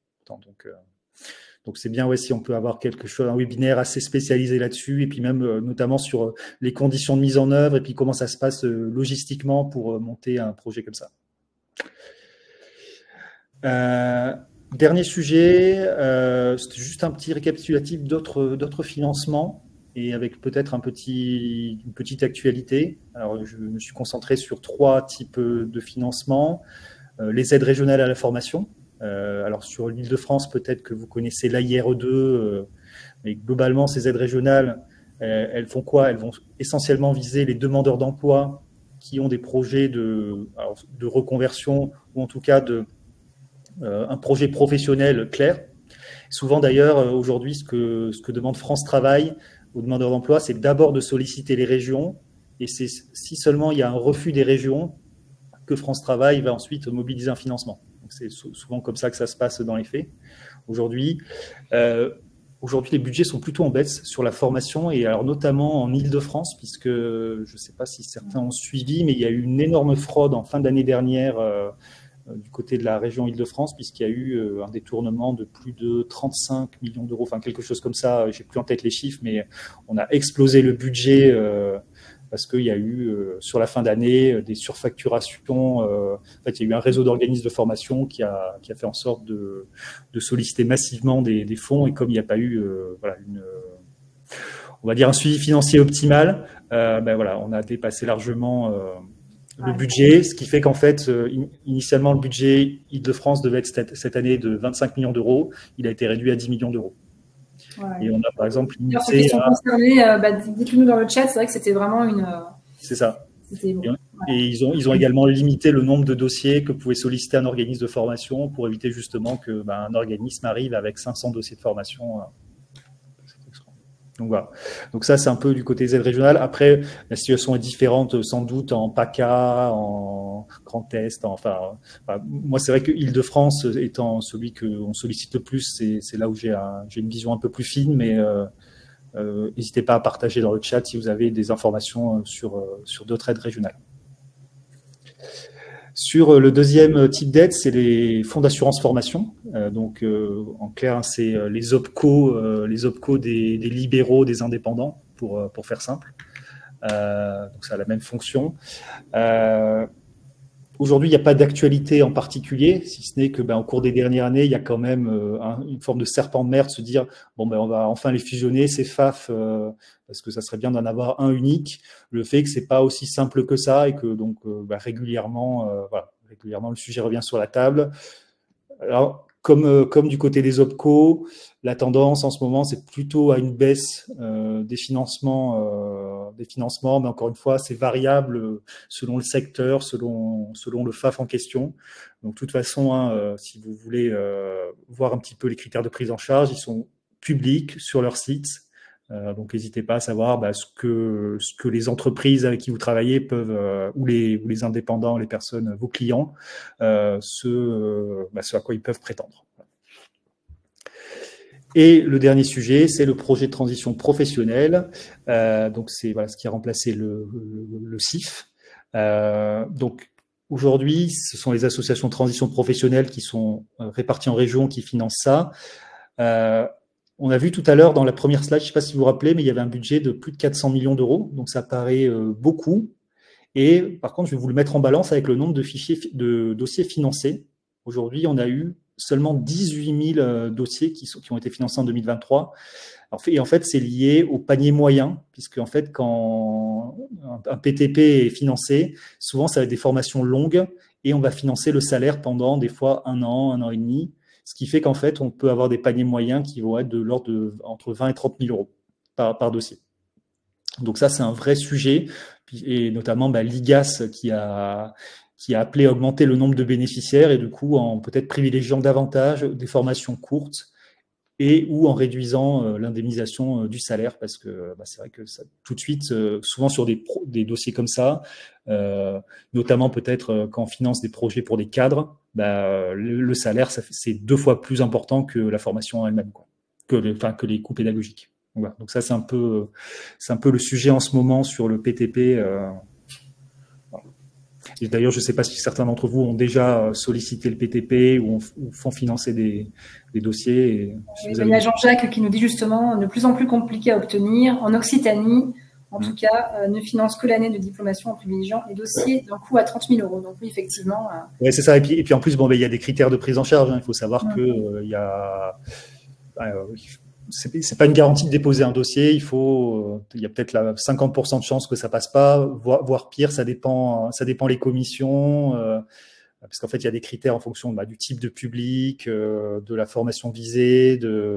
Donc c'est bien si on peut avoir quelque chose, un webinaire assez spécialisé là-dessus, et puis même notamment sur les conditions de mise en œuvre, et puis comment ça se passe logistiquement pour monter un projet comme ça. Dernier sujet, c'était juste un petit récapitulatif d'autres financements, et avec peut-être une petite actualité. Alors je me suis concentré sur 3 types de financements. Les aides régionales à la formation. Alors sur l'Île-de-France, peut-être que vous connaissez l'AIRE2, mais globalement, ces aides régionales, elles font quoi? Elles vont essentiellement viser les demandeurs d'emploi qui ont des projets de reconversion ou en tout cas un projet professionnel clair. Souvent d'ailleurs, aujourd'hui, ce que demande France Travail aux demandeurs d'emploi, c'est d'abord de solliciter les régions, et c'est si seulement il y a un refus des régions que France Travail va ensuite mobiliser un financement. C'est souvent comme ça que ça se passe dans les faits. Aujourd'hui, les budgets sont plutôt en baisse sur la formation, et alors notamment en Île-de-France, puisque je ne sais pas si certains ont suivi, mais il y a eu une énorme fraude en fin d'année dernière du côté de la région Île-de-France, puisqu'il y a eu un détournement de plus de 35 millions d'euros, enfin quelque chose comme ça, j'ai plus en tête les chiffres, mais on a explosé le budget parce qu'il y a eu, sur la fin d'année, des surfacturations. En fait, il y a eu un réseau d'organismes de formation qui a fait en sorte de solliciter massivement des fonds. Et comme il n'y a pas eu on va dire un suivi financier optimal, voilà, on a dépassé largement le budget, ce qui fait qu'en fait, initialement, le budget Île-de-France devait être cette année de 25 millions d'euros. Il a été réduit à 10 millions d'euros. Ouais. Et on a par exemple limité. Ceux qui sont concernés, dites-nous dans le chat, c'est vrai que c'était vraiment une. C'est ça. Bon. Et ils ont également limité le nombre de dossiers que pouvait solliciter un organisme de formation pour éviter justement que un organisme arrive avec 500 dossiers de formation. Donc voilà. Donc ça, c'est un peu du côté Z régional. Après, la situation est différente sans doute en PACA, en Grand Est. Moi, c'est vrai que Île-de-France étant celui qu'on sollicite le plus, c'est là où j'ai une vision un peu plus fine, mais n'hésitez pas à partager dans le chat si vous avez des informations sur d'autres aides régionales. Sur le deuxième type d'aide, c'est les fonds d'assurance formation. Donc, en clair, c'est les OPCO des libéraux, des indépendants, pour faire simple. Donc, ça a la même fonction. Aujourd'hui, il n'y a pas d'actualité en particulier, si ce n'est que, au cours des dernières années, il y a quand même une forme de serpent de mer de se dire, on va enfin les fusionner, ces FAF, parce que ça serait bien d'en avoir un unique. Le fait que c'est pas aussi simple que ça et que donc régulièrement, le sujet revient sur la table. Alors, comme du côté des OPCO, la tendance en ce moment, c'est plutôt à une baisse des financements, mais encore une fois, c'est variable selon le secteur, selon le FAF en question. Donc, de toute façon, si vous voulez voir un petit peu les critères de prise en charge, ils sont publics sur leur site. Donc, n'hésitez pas à savoir ce que les entreprises avec qui vous travaillez peuvent, ou les indépendants, les personnes, vos clients, ce à quoi ils peuvent prétendre. Et le dernier sujet, c'est le projet de transition professionnelle. Donc, c'est ce qui a remplacé le CIF. Donc, aujourd'hui, ce sont les associations de transition professionnelle qui sont réparties en régions qui financent ça. On a vu tout à l'heure dans la première slide, je ne sais pas si vous vous rappelez, mais il y avait un budget de plus de 400 millions d'euros. Donc, ça paraît beaucoup. Et par contre, je vais vous le mettre en balance avec le nombre de dossiers financés. Aujourd'hui, on a eu seulement 18 000 dossiers qui ont été financés en 2023. Et en fait, c'est lié au panier moyen, puisque en fait, quand un PTP est financé, souvent, ça va être des formations longues et on va financer le salaire pendant des fois 1 an et demi. Ce qui fait qu'en fait, on peut avoir des paniers moyens qui vont être de l'ordre de entre 20 et 30 000 euros par dossier. Donc ça, c'est un vrai sujet, et notamment l'IGAS qui a appelé à augmenter le nombre de bénéficiaires et du coup, en peut-être privilégiant davantage des formations courtes et ou en réduisant l'indemnisation du salaire, parce que c'est vrai que ça, tout de suite, souvent sur des dossiers comme ça, notamment peut-être quand on finance des projets pour des cadres, le salaire, c'est 2 fois plus important que la formation elle-même, quoi, que les coûts pédagogiques. Voilà. Donc ça, c'est un peu le sujet en ce moment sur le PTP. Et d'ailleurs, je ne sais pas si certains d'entre vous ont déjà sollicité le PTP ou font financer des dossiers. Et si il y a Jean-Jacques qui nous dit justement de plus en plus compliqué à obtenir. En Occitanie, en tout cas, ne finance que l'année de diplomation en privilégiant les dossiers d'un coût à 30 000 €. Donc oui, effectivement. Oui, c'est ça. Et puis en plus, il y a des critères de prise en charge. Hein. Il faut savoir que il y a. C'est pas une garantie de déposer un dossier. Il y a peut-être 50% de chances que ça passe pas, voire pire. Ça dépend les commissions, parce qu'en fait il y a des critères en fonction du type de public, de la formation visée,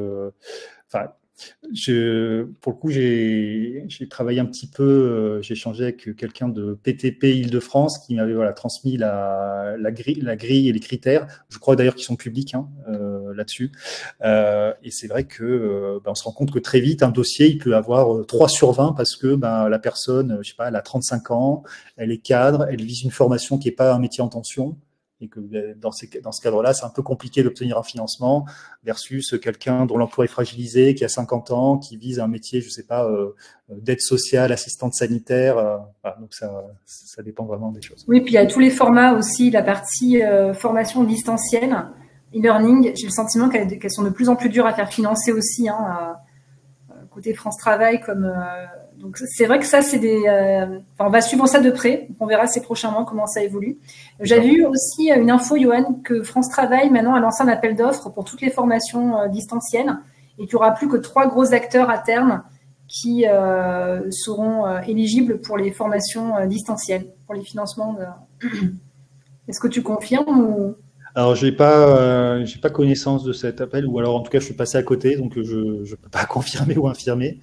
pour le coup, j'ai travaillé un petit peu, j'ai échangé avec quelqu'un de PTP Île-de-France qui m'avait transmis la grille et les critères. Je crois d'ailleurs qu'ils sont publics là-dessus. Et c'est vrai que on se rend compte que très vite, un dossier, il peut avoir 3 sur 20 parce que la personne, je sais pas, elle a 35 ans, elle est cadre, elle vise une formation qui n'est pas un métier en tension. Et que dans ce cadre-là, c'est un peu compliqué d'obtenir un financement versus quelqu'un dont l'emploi est fragilisé, qui a 50 ans, qui vise un métier, je sais pas, d'aide sociale, assistante sanitaire. Voilà, donc ça dépend vraiment des choses. Oui, puis il y a tous les formats aussi, la partie formation distancielle, e-learning. J'ai le sentiment qu'elles sont de plus en plus dures à faire financer aussi, côté France Travail, donc c'est vrai que ça, c'est on va suivre ça de près. On verra ces prochains mois comment ça évolue. J'avais eu aussi une info, Johan, que France Travail maintenant a lancé un appel d'offres pour toutes les formations distancielles et qu'il n'y aura plus que 3 gros acteurs à terme qui seront éligibles pour les formations distancielles, pour les financements. Est-ce que tu confirmes ou... Alors, j'ai pas connaissance de cet appel, ou alors en tout cas, je suis passé à côté, donc je peux pas confirmer ou infirmer.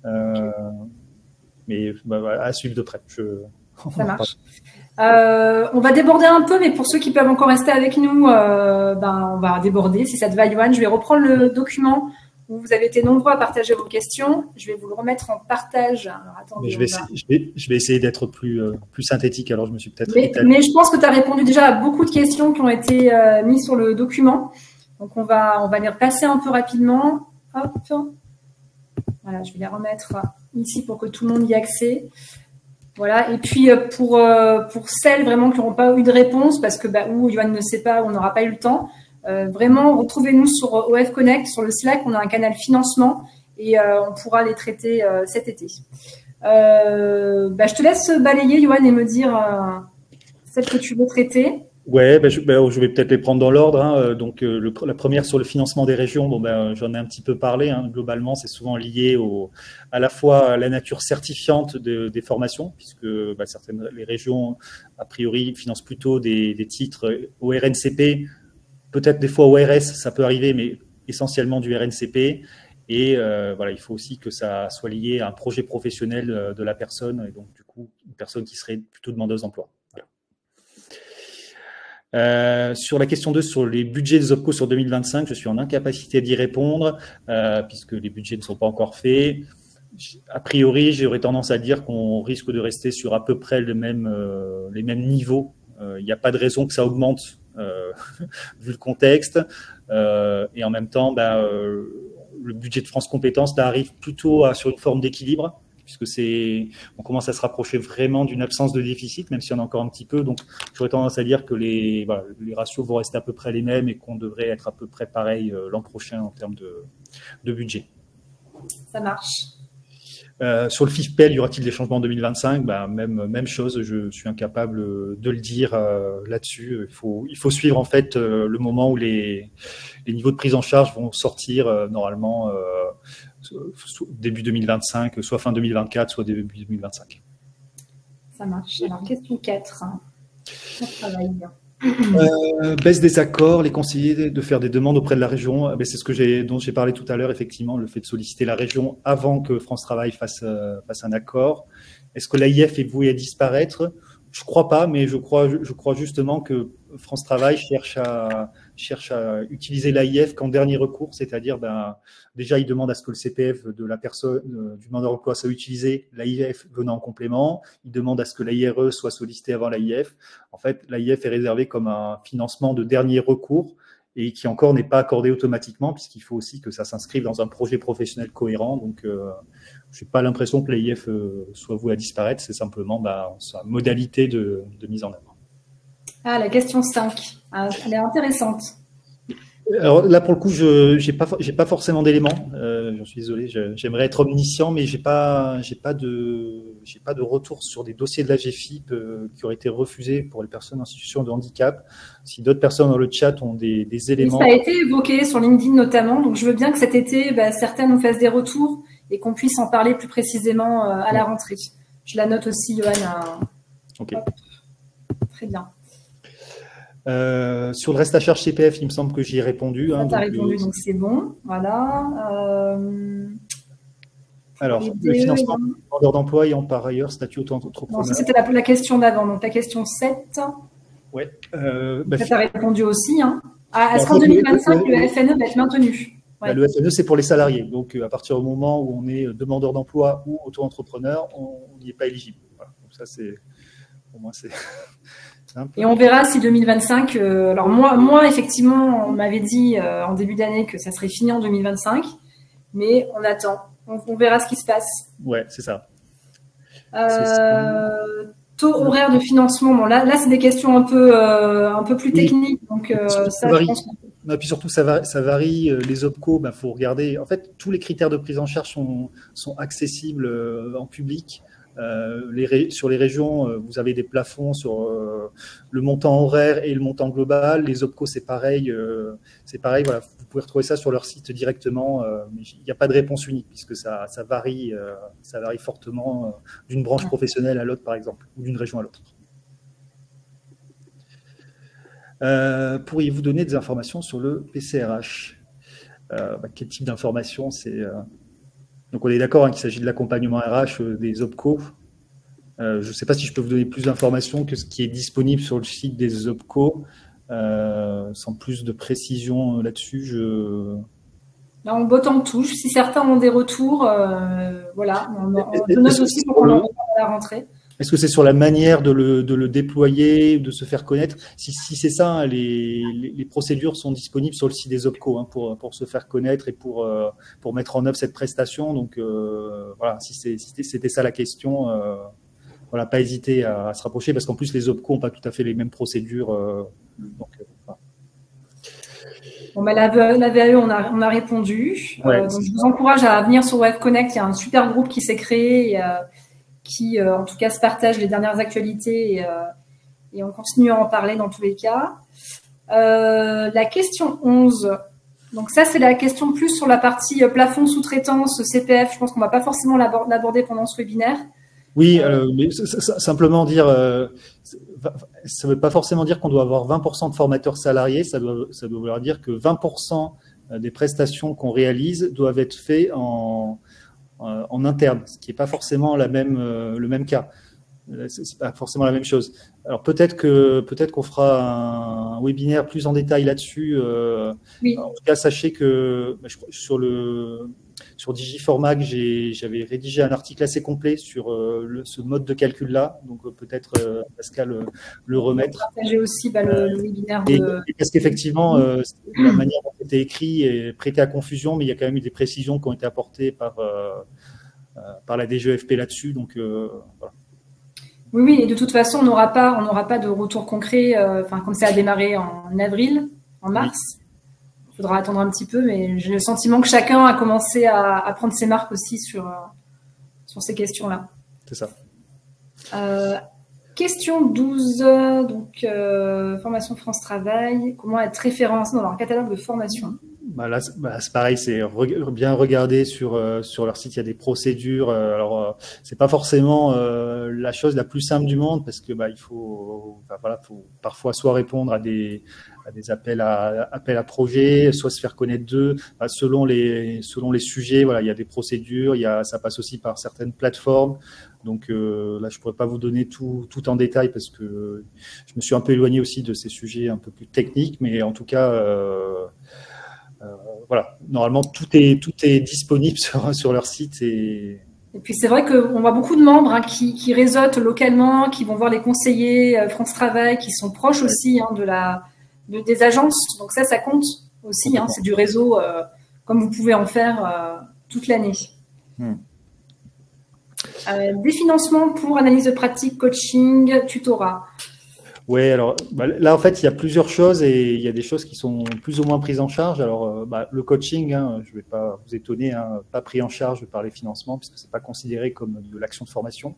Mais à suivre de près. Ça marche. On va déborder un peu, mais pour ceux qui peuvent encore rester avec nous, on va déborder. Si ça te va, Johan, je vais reprendre le document où vous avez été nombreux à partager vos questions. Je vais vous le remettre en partage. Alors, attendez, je vais essayer d'être plus synthétique. Alors, je me suis peut-être. Mais je pense que tu as répondu déjà à beaucoup de questions qui ont été mises sur le document. Donc, on va les repasser un peu rapidement. Hop. Voilà, je vais les remettre ici pour que tout le monde y ait accès. Voilà. Et puis, pour celles vraiment qui n'auront pas eu de réponse, parce que ou Johan ne sait pas, ou on n'aura pas eu le temps, vraiment, retrouvez-nous sur OF Connect, sur le Slack. On a un canal financement et on pourra les traiter cet été. Je te laisse balayer, Johan, et me dire celle que tu veux traiter. Ouais, je vais peut-être les prendre dans l'ordre. Donc, la première sur le financement des régions, j'en ai un petit peu parlé. Globalement, c'est souvent lié à la fois à la nature certifiante des formations, puisque les régions, a priori, financent plutôt des titres au RNCP, peut-être des fois au RS, ça peut arriver, mais essentiellement du RNCP. Et il faut aussi que ça soit lié à un projet professionnel de la personne, et donc du coup, une personne qui serait plutôt demandeuse d'emploi. Sur la question 2, sur les budgets des OPCO sur 2025, je suis en incapacité d'y répondre puisque les budgets ne sont pas encore faits. A priori, j'aurais tendance à dire qu'on risque de rester sur à peu près les mêmes niveaux. Il n'y a pas de raison que ça augmente vu le contexte. Et en même temps, le budget de France Compétences arrive plutôt sur une forme d'équilibre, puisque on commence à se rapprocher vraiment d'une absence de déficit, même s'il y en a encore un petit peu. Donc, j'aurais tendance à dire que les ratios vont rester à peu près les mêmes et qu'on devrait être à peu près pareil l'an prochain en termes de budget. Ça marche. Sur le FIFPEL, y aura-t-il des changements en 2025 ? Même chose, je suis incapable de le dire là-dessus. Il faut suivre en fait le moment où les niveaux de prise en charge vont sortir normalement début 2025, soit fin 2024, soit début 2025. Ça marche. Alors, question 4. Ça travaille bien. Baisse des accords, les conseillers de faire des demandes auprès de la région. C'est dont j'ai parlé tout à l'heure, effectivement, le fait de solliciter la région avant que France Travail fasse un accord. Est-ce que l'AIF est voué à disparaître ? Je crois pas, mais je crois justement que France Travail cherche cherchent à utiliser l'AIF qu'en dernier recours, c'est-à-dire déjà ils demandent à ce que le CPF de la personne, du demandeur d'emploi soit utilisé, l'AIF venant en complément, ils demandent à ce que l'AIRE soit sollicité avant l'AIF. En fait, l'AIF est réservé comme un financement de dernier recours et qui encore n'est pas accordé automatiquement puisqu'il faut aussi que ça s'inscrive dans un projet professionnel cohérent. Donc, je n'ai pas l'impression que l'AIF soit voué à disparaître, c'est simplement sa modalité de mise en œuvre. Ah, la question 5, elle est intéressante. Alors là, pour le coup, j'ai pas forcément d'éléments. J'en suis désolé. J'aimerais être omniscient, mais j'ai pas de retour sur des dossiers de la GFIP qui auraient été refusés pour les personnes en situation de handicap. Si d'autres personnes dans le chat ont des éléments. Ça a été évoqué sur LinkedIn notamment, donc je veux bien que cet été, certaines nous fassent des retours et qu'on puisse en parler plus précisément à la rentrée. Je la note aussi, Johan. Ok. Très bien. Sur le reste à charge CPF, il me semble que j'y ai répondu. Tu as répondu, donc c'est bon. Voilà. Alors, le financement des demandeurs d'emploi ayant par ailleurs statut auto-entrepreneur. Non, c'était la question d'avant, donc la question 7. Oui. Tu as répondu aussi. Est-ce qu'en 2025, le FNE va être maintenu? Le FNE, c'est pour les salariés. Donc, à partir du moment où on est demandeur d'emploi ou auto-entrepreneur, on n'y est pas éligible. Voilà. Donc, ça, c'est pour moi, c'est. Et on verra si 2025. Alors moi, effectivement, on m'avait dit en début d'année que ça serait fini en 2025, mais on attend. On verra ce qui se passe. Ouais, c'est ça. Taux horaire de financement. Bon, là, c'est des questions un peu plus techniques. Donc ça varie. Je pense Et puis surtout, ça varie. Les OPCO, faut regarder. En fait, tous les critères de prise en charge sont accessibles en public. Sur les régions, vous avez des plafonds sur le montant horaire et le montant global. Les OPCO, c'est pareil. Voilà, vous pouvez retrouver ça sur leur site directement. Mais il n'y a pas de réponse unique puisque ça varie fortement d'une branche professionnelle à l'autre, par exemple, ou d'une région à l'autre. Pourriez-vous donner des informations sur le PCRH? Quel type d'informations? Donc, on est d'accord qu'il s'agit de l'accompagnement RH des OPCO. Je ne sais pas si je peux vous donner plus d'informations que ce qui est disponible sur le site des OPCO. Sans plus de précision là-dessus, Là, on botte en touche. Si certains ont des retours, voilà. On note aussi pour qu'on en parle à la rentrée. Est-ce que c'est sur la manière de le déployer, de se faire connaître? Si c'est ça, les procédures sont disponibles sur le site des OPCO pour se faire connaître et pour mettre en œuvre cette prestation. Donc, voilà, si c'était ça la question, voilà, pas hésiter à se rapprocher parce qu'en plus, les OPCO n'ont pas tout à fait les mêmes procédures. Voilà. Bon, la VAE, on a répondu. Ouais, donc, je vous encourage à venir sur Web Connect. Il y a un super groupe qui s'est créé qui, en tout cas, se partage les dernières actualités et on continue à en parler dans tous les cas. La question 11. Donc, ça, c'est la question plus sur la partie plafond sous-traitance, CPF. Je pense qu'on ne va pas forcément l'aborder pendant ce webinaire. Oui, mais simplement dire, ça ne veut pas forcément dire qu'on doit avoir 20% de formateurs salariés, ça doit vouloir dire que 20% des prestations qu'on réalise doivent être faites en interne, ce qui n'est pas forcément le même cas. C'est pas forcément la même chose. Alors peut-être qu'on fera un webinaire plus en détail là-dessus. Oui. En tout cas, sachez que sur Digiformag, j'avais rédigé un article assez complet sur ce mode de calcul-là. Donc peut-être Pascal le remettre. Partager aussi le webinaire et parce qu'effectivement, la manière dont c'était écrit est prêtée à confusion, mais il y a quand même eu des précisions qui ont été apportées par la DGEFP là-dessus. Donc voilà. Oui, et de toute façon, on n'aura pas de retour concret, comme ça a démarré en avril, en mars. Il faudra attendre un petit peu, mais j'ai le sentiment que chacun a commencé à prendre ses marques aussi sur ces questions-là. C'est ça. Question 12, donc formation France Travail, comment être référencé dans leur catalogue de formation? Là, c'est pareil, c'est bien regarder sur leur site, il y a des procédures. Alors, c'est pas forcément la chose la plus simple du monde parce que il faut parfois soit répondre à des appels à projets, soit se faire connaître d'eux. Selon les sujets, voilà, il y a des procédures. Ça passe aussi par certaines plateformes. Donc là, je pourrais pas vous donner tout en détail parce que je me suis un peu éloigné aussi de ces sujets un peu plus techniques, mais en tout cas. Voilà, normalement tout est disponible sur leur site et puis c'est vrai qu'on voit beaucoup de membres qui réseautent localement, qui vont voir les conseillers France Travail, qui sont proches aussi des agences. Donc ça compte aussi. C'est du réseau, comme vous pouvez en faire toute l'année. Des financements pour analyse de pratique, coaching, tutorat. Oui, alors là, en fait, il y a plusieurs choses et il y a des choses qui sont plus ou moins prises en charge. Alors, le coaching, je ne vais pas vous étonner, pas pris en charge par les financements puisque ce n'est pas considéré comme de l'action de formation.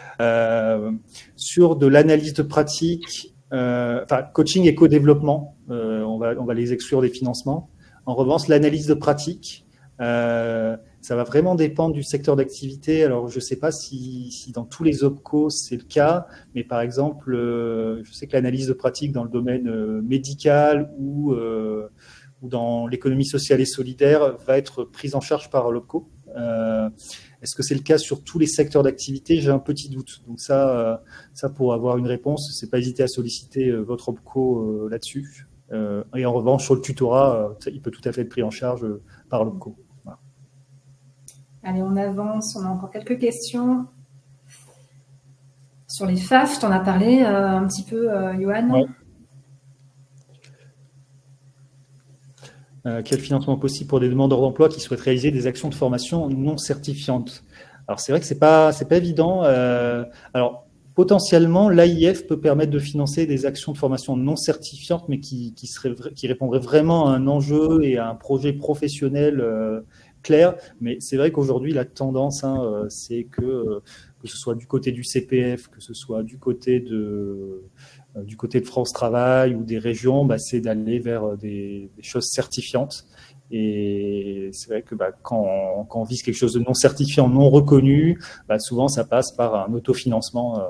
Sur de l'analyse de pratique, coaching et co-développement, on va les exclure des financements. En revanche, l'analyse de pratique, ça va vraiment dépendre du secteur d'activité. Alors, je ne sais pas si dans tous les OPCO, c'est le cas, mais par exemple, je sais que l'analyse de pratique dans le domaine médical ou dans l'économie sociale et solidaire va être prise en charge par l'OPCO. Est-ce que c'est le cas sur tous les secteurs d'activité? J'ai un petit doute. Donc ça pour avoir une réponse, c'est pas hésiter à solliciter votre OPCO là-dessus. Et en revanche, sur le tutorat, il peut tout à fait être pris en charge par l'OPCO. Allez, on avance. On a encore quelques questions. Sur les FAF, tu en as parlé un petit peu, Johan. Ouais. Quel financement possible pour des demandeurs d'emploi qui souhaitent réaliser des actions de formation non certifiantes? Alors, c'est vrai que c'est pas évident. Alors, potentiellement, l'AIF peut permettre de financer des actions de formation non certifiantes, mais qui répondraient vraiment à un enjeu et à un projet professionnel clair. Mais c'est vrai qu'aujourd'hui, la tendance, c'est que ce soit du côté du CPF, que ce soit du côté de France Travail ou des régions, c'est d'aller vers des choses certifiantes. Et c'est vrai que quand on vise quelque chose de non certifiant, non reconnu, souvent ça passe par un autofinancement.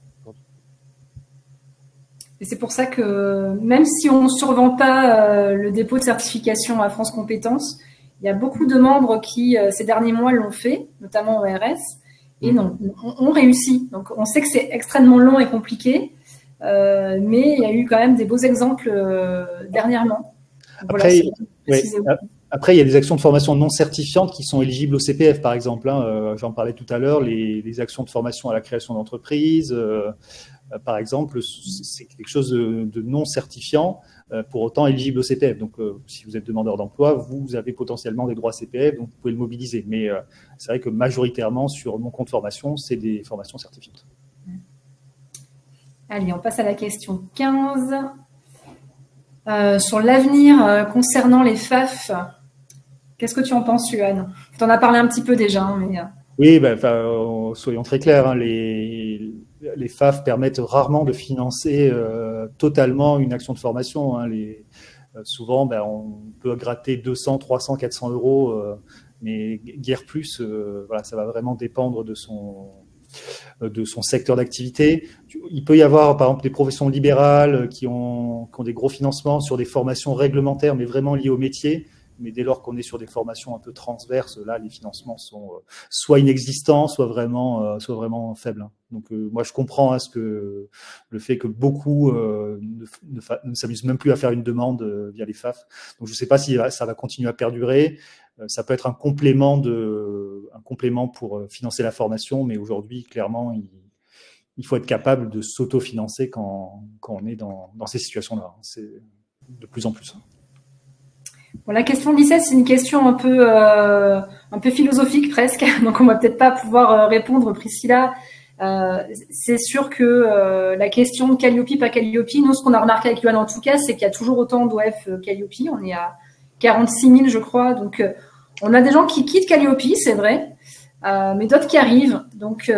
Et c'est pour ça que même si on ne survend pas le dépôt de certification à France Compétences, il y a beaucoup de membres qui, ces derniers mois, l'ont fait, notamment au RS, et ont réussi. Donc, on sait que c'est extrêmement long et compliqué, mais il y a eu quand même des beaux exemples dernièrement. Donc, Après, il y a des actions de formation non certifiantes qui sont éligibles au CPF, par exemple. J'en parlais tout à l'heure, les actions de formation à la création d'entreprise, par exemple, c'est quelque chose de non certifiant, pour autant éligible au CPF. Donc, si vous êtes demandeur d'emploi, vous avez potentiellement des droits CPF, donc vous pouvez le mobiliser. Mais c'est vrai que majoritairement, sur mon compte formation, c'est des formations certifiantes. Allez, on passe à la question 15. Sur l'avenir concernant les FAF, qu'est-ce que tu en penses, Yuan? Tu en as parlé un petit peu déjà. Mais... Oui, soyons très clairs, les FAF permettent rarement de financer totalement une action de formation. Souvent, on peut gratter 200, 300, 400 euros, mais guère plus. Ça va vraiment dépendre de son secteur d'activité. Il peut y avoir, par exemple, des professions libérales qui ont des gros financements sur des formations réglementaires, mais vraiment liées au métier. Mais dès lors qu'on est sur des formations un peu transverses, là, les financements sont soit inexistants, soit vraiment faibles. Donc, moi, je comprends le fait que beaucoup ne s'amusent même plus à faire une demande via les FAF. Donc, je ne sais pas si ça va continuer à perdurer. Ça peut être un complément pour financer la formation, mais aujourd'hui, clairement, il faut être capable de s'autofinancer quand on est dans ces situations-là. C'est de plus en plus. Bon, la question 17, c'est une question un peu philosophique presque, donc on va peut-être pas pouvoir répondre, Priscilla. C'est sûr que la question de Calliope, pas Calliope, nous, ce qu'on a remarqué avec Yoann en tout cas, c'est qu'il y a toujours autant d'OF Calliope. On est à 46 000, je crois. Donc, on a des gens qui quittent Calliope, c'est vrai, mais d'autres qui arrivent. Donc,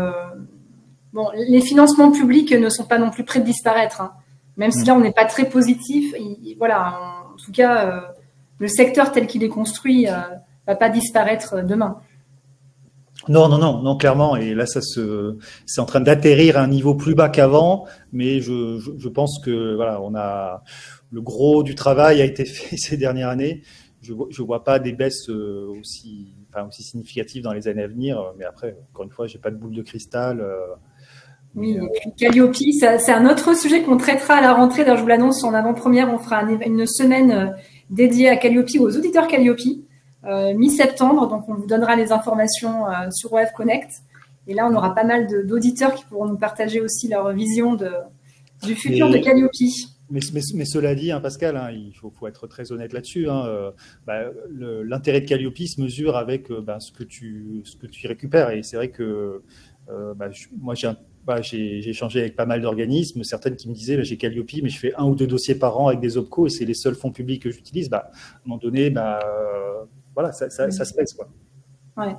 les financements publics ne sont pas non plus près de disparaître, hein. Même si là, on n'est pas très positif. Voilà, en tout cas, le secteur tel qu'il est construit va pas disparaître demain. Non, clairement. Et là, c'est en train d'atterrir à un niveau plus bas qu'avant. Mais je pense que voilà, le gros du travail a été fait ces dernières années. Je vois pas des baisses aussi significatives dans les années à venir. Mais après, encore une fois, j'ai pas de boule de cristal. Oui, et puis Calliope, c'est un autre sujet qu'on traitera à la rentrée. D'ailleurs, je vous l'annonce en avant-première. On fera une semaine dédiée à Calliope, aux auditeurs Calliope. Mi-septembre, donc on vous donnera les informations sur OF Connect. Et là, on aura pas mal d'auditeurs qui pourront nous partager aussi leur vision du futur de Calliope. Mais cela dit, Pascal, il faut être très honnête là-dessus. L'intérêt de Calliope se mesure avec ce que tu récupères. Et c'est vrai que moi, j'ai échangé avec pas mal d'organismes, certaines qui me disaient j'ai Calliope, mais je fais 1 ou 2 dossiers par an avec des OPCO et c'est les seuls fonds publics que j'utilise. À un moment donné, voilà, ça se pèse, quoi. Ouais.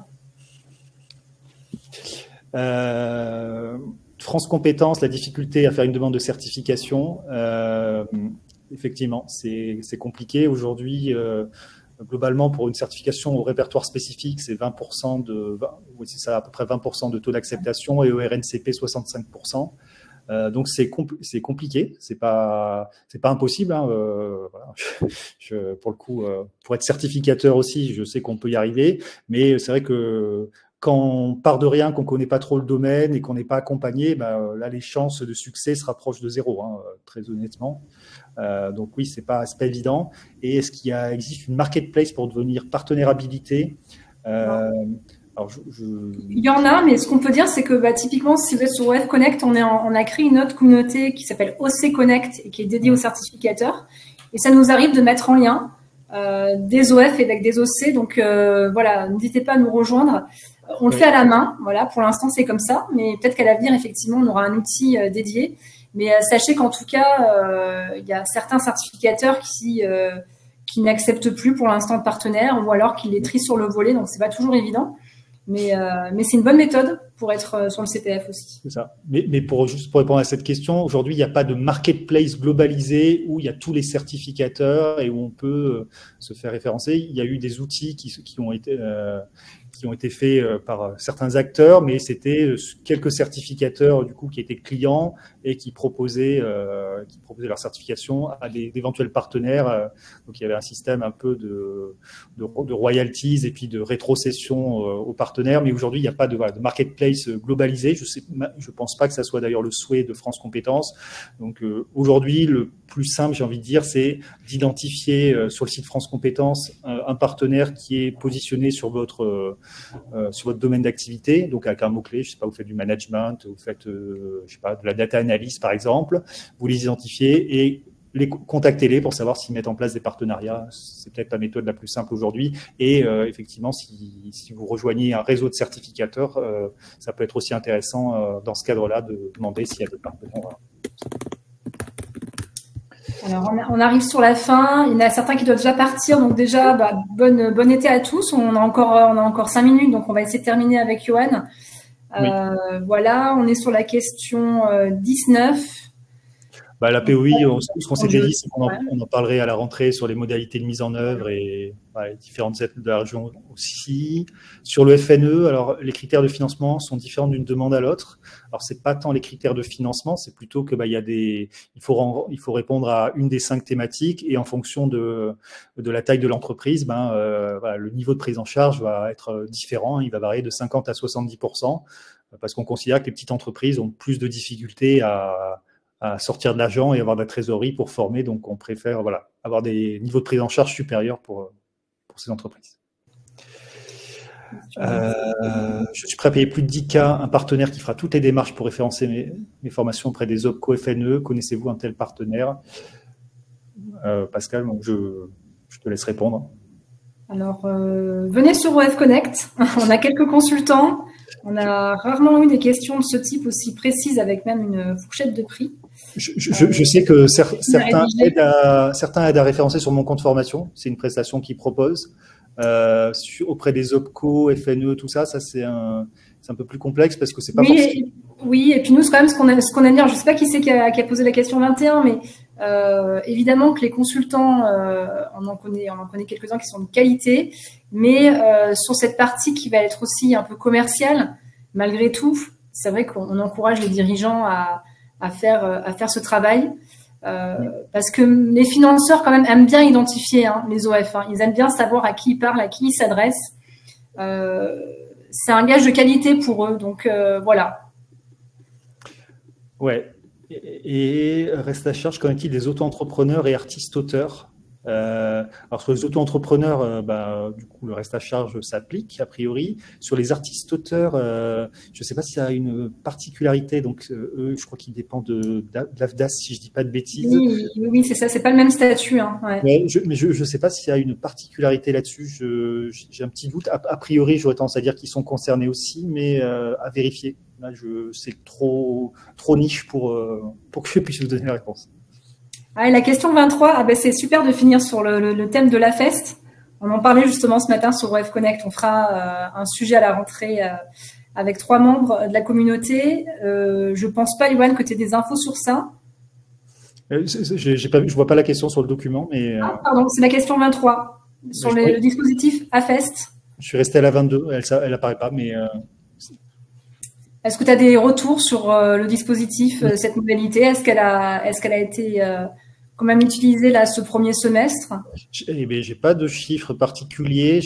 France Compétences, la difficulté à faire une demande de certification, effectivement, c'est compliqué. Aujourd'hui, globalement, pour une certification au répertoire spécifique, c'est 20% c'est ça, à peu près 20% de taux d'acceptation et au RNCP, 65%. Donc c'est compliqué, c'est pas impossible. Voilà. Pour le coup, pour être certificateur aussi, je sais qu'on peut y arriver, mais c'est vrai que quand on part de rien, qu'on connaît pas trop le domaine et qu'on n'est pas accompagné, là les chances de succès se rapprochent de zéro, très honnêtement. Donc oui, c'est pas évident. Et est-ce qu'il existe une marketplace pour devenir partenaire habilité? Alors Il y en a, mais ce qu'on peut dire, c'est que typiquement, si vous êtes sur OF Connect, on a créé une autre communauté qui s'appelle OC Connect et qui est dédiée aux certificateurs. Et ça nous arrive de mettre en lien des OF avec des OC. Donc voilà, n'hésitez pas à nous rejoindre. On le fait à la main. Voilà, pour l'instant, c'est comme ça. Mais peut-être qu'à l'avenir, effectivement, on aura un outil dédié. Mais sachez qu'en tout cas, il y a certains certificateurs qui n'acceptent plus pour l'instant de partenaires ou alors qui les trient sur le volet. Donc, c'est pas toujours évident. Mais c'est une bonne méthode pour être sur le CPF aussi. C'est ça. Mais juste pour répondre à cette question, aujourd'hui, il n'y a pas de marketplace globalisé où il y a tous les certificateurs et où on peut se faire référencer. Il y a eu des outils qui ont été faits par certains acteurs, mais c'était quelques certificateurs du coup qui étaient clients et qui proposaient leur certification à d'éventuels partenaires. Donc il y avait un système un peu de royalties et puis de rétrocession aux partenaires, mais aujourd'hui il n'y a pas de marketplace globalisé. Je pense pas que ça soit d'ailleurs le souhait de France Compétences. Donc aujourd'hui le plus simple, j'ai envie de dire, c'est d'identifier sur le site France Compétences un partenaire qui est positionné sur votre domaine d'activité, donc avec un mot-clé, je sais pas, vous faites du management, vous faites, je sais pas, de la data analyse par exemple, vous les identifiez et contactez-les pour savoir s'ils mettent en place des partenariats. C'est peut-être la méthode la plus simple aujourd'hui. Et effectivement, si vous rejoignez un réseau de certificateurs, ça peut être aussi intéressant dans ce cadre-là de demander s'il y a des partenaires. Alors, on arrive sur la fin. Il y en a certains qui doivent déjà partir. Donc déjà, bon été à tous. On a encore 5 minutes, donc on va essayer de terminer avec Johan. Oui. Voilà, on est sur la question 19. La POI, ce qu'on s'était dit, c'est qu'on en parlerait à la rentrée sur les modalités de mise en œuvre et les différentes aides de la région aussi. Sur le FNE, alors les critères de financement sont différents d'une demande à l'autre. Alors c'est pas tant les critères de financement, c'est plutôt que il faut répondre à une des 5 thématiques et en fonction de la taille de l'entreprise, le niveau de prise en charge va être différent. Il va varier de 50 à 70% parce qu'on considère que les petites entreprises ont plus de difficultés à sortir de l'argent et avoir de la trésorerie pour former. Donc, on préfère avoir des niveaux de prise en charge supérieurs pour ces entreprises. Je suis prêt à payer plus de 10K un partenaire qui fera toutes les démarches pour référencer mes formations auprès des OPCO FNE. Connaissez-vous un tel partenaire? Pascal, je te laisse répondre. Alors, venez sur OF Connect. On a quelques consultants. On a rarement eu des questions de ce type aussi précises avec même une fourchette de prix. Je sais que certains aident à référencer sur mon compte formation. C'est une prestation qu'ils proposent. Auprès des OPCO, FNE, tout ça, c'est un peu plus complexe parce que c'est pas forcément… Oui, et puis nous, c'est quand même ce qu'on aime dire. Je ne sais pas qui c'est qui a posé la question 21, mais évidemment que les consultants, on en connaît quelques-uns qui sont de qualité, mais sur cette partie qui va être aussi un peu commerciale, malgré tout, c'est vrai qu'on encourage les dirigeants à faire ce travail. Parce que les financeurs quand même aiment bien identifier les OF. Ils aiment bien savoir à qui ils parlent, à qui ils s'adressent. C'est un gage de qualité pour eux. Donc voilà. Ouais. Et reste à charge, qu'en est-il des auto-entrepreneurs et artistes-auteurs? Alors sur les auto-entrepreneurs, du coup le reste à charge s'applique a priori. Sur les artistes-auteurs, je ne sais pas s'il y a une particularité. Donc eux, je crois qu'ils dépendent de l'AFDAS, si je dis pas de bêtises. Oui, c'est ça. C'est pas le même statut. Ouais. Mais je sais pas s'il y a une particularité là-dessus. J'ai un petit doute. A priori, j'aurais tendance à dire qu'ils sont concernés aussi, mais à vérifier. Là, c'est trop niche pour que je puisse vous donner la réponse. Ah, et la question 23, c'est super de finir sur le thème de la fest. On en parlait justement ce matin sur OF Connect. On fera un sujet à la rentrée avec 3 membres de la communauté. Je pense pas, Yoann, que tu aies des infos sur ça. Je vois pas la question sur le document, mais. Pardon, c'est la question 23 sur le dispositif AFest. Je suis resté à la 22. Elle apparaît pas, mais. Est-ce que tu as des retours sur le dispositif, cette modalité? Est-ce qu'elle a été quand même utilisée là ce premier semestre? J'ai pas de chiffres particuliers.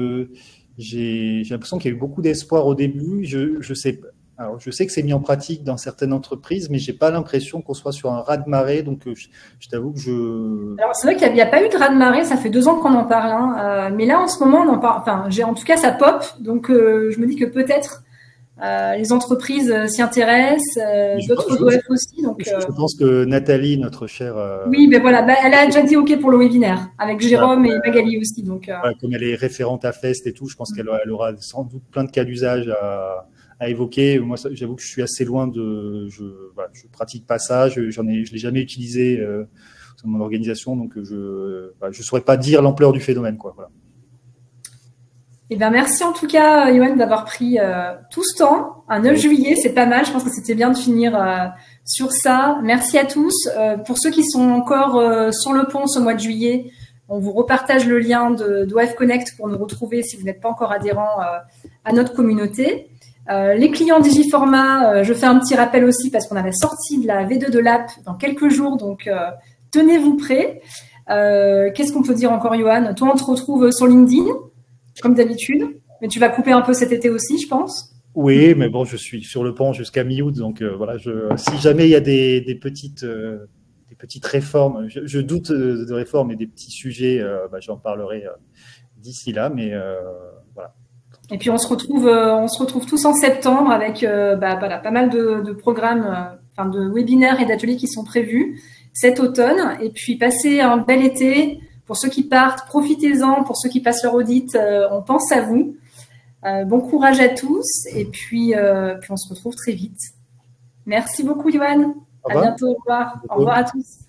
J'ai l'impression qu'il y a eu beaucoup d'espoir au début. Je sais que c'est mis en pratique dans certaines entreprises, mais j'ai pas l'impression qu'on soit sur un raz-de-marée. Donc, je t'avoue que Alors, c'est vrai qu'il n'y a pas eu de raz-de-marée. Ça fait 2 ans qu'on en parle. Mais là, en ce moment, on en parle. Enfin, en tout cas, ça pop. Donc, je me dis que peut-être les entreprises s'y intéressent, d'autres OF aussi. Donc, je pense que Nathalie, notre chère. Oui, mais voilà, elle a déjà dit OK pour le webinaire, avec Jérôme et Magali aussi. Donc, comme elle est référente à Fest et tout, je pense qu'elle aura sans doute plein de cas d'usage à évoquer. Moi, j'avoue que je suis assez loin je pratique pas ça, je l'ai jamais utilisé dans mon organisation, donc je saurais pas dire l'ampleur du phénomène, quoi. Voilà. Eh bien, merci en tout cas, Yoann, d'avoir pris tout ce temps. Un 9 juillet, c'est pas mal. Je pense que c'était bien de finir sur ça. Merci à tous. Pour ceux qui sont encore sur le pont ce mois de juillet, on vous repartage le lien d'OF Connect pour nous retrouver si vous n'êtes pas encore adhérent à notre communauté. Les clients Digiformat, je fais un petit rappel aussi parce qu'on a la sortie de la V2 de l'app dans quelques jours, donc tenez-vous prêts. Qu'est-ce qu'on peut dire encore, Yoann? Toi, on te retrouve sur LinkedIn comme d'habitude, mais tu vas couper un peu cet été aussi, je pense. Oui, mais bon, je suis sur le pont jusqu'à mi-août, donc voilà. Si jamais il y a des petites réformes, je doute de réformes et des petits sujets, j'en parlerai d'ici là, mais voilà. Et puis on se retrouve tous en septembre avec pas mal de programmes, de webinaires et d'ateliers qui sont prévus cet automne. Et puis passez un bel été. Pour ceux qui partent, profitez-en. Pour ceux qui passent leur audit, on pense à vous. Bon courage à tous. Et puis on se retrouve très vite. Merci beaucoup, Yoann. À bientôt. Au revoir. Au revoir à tous.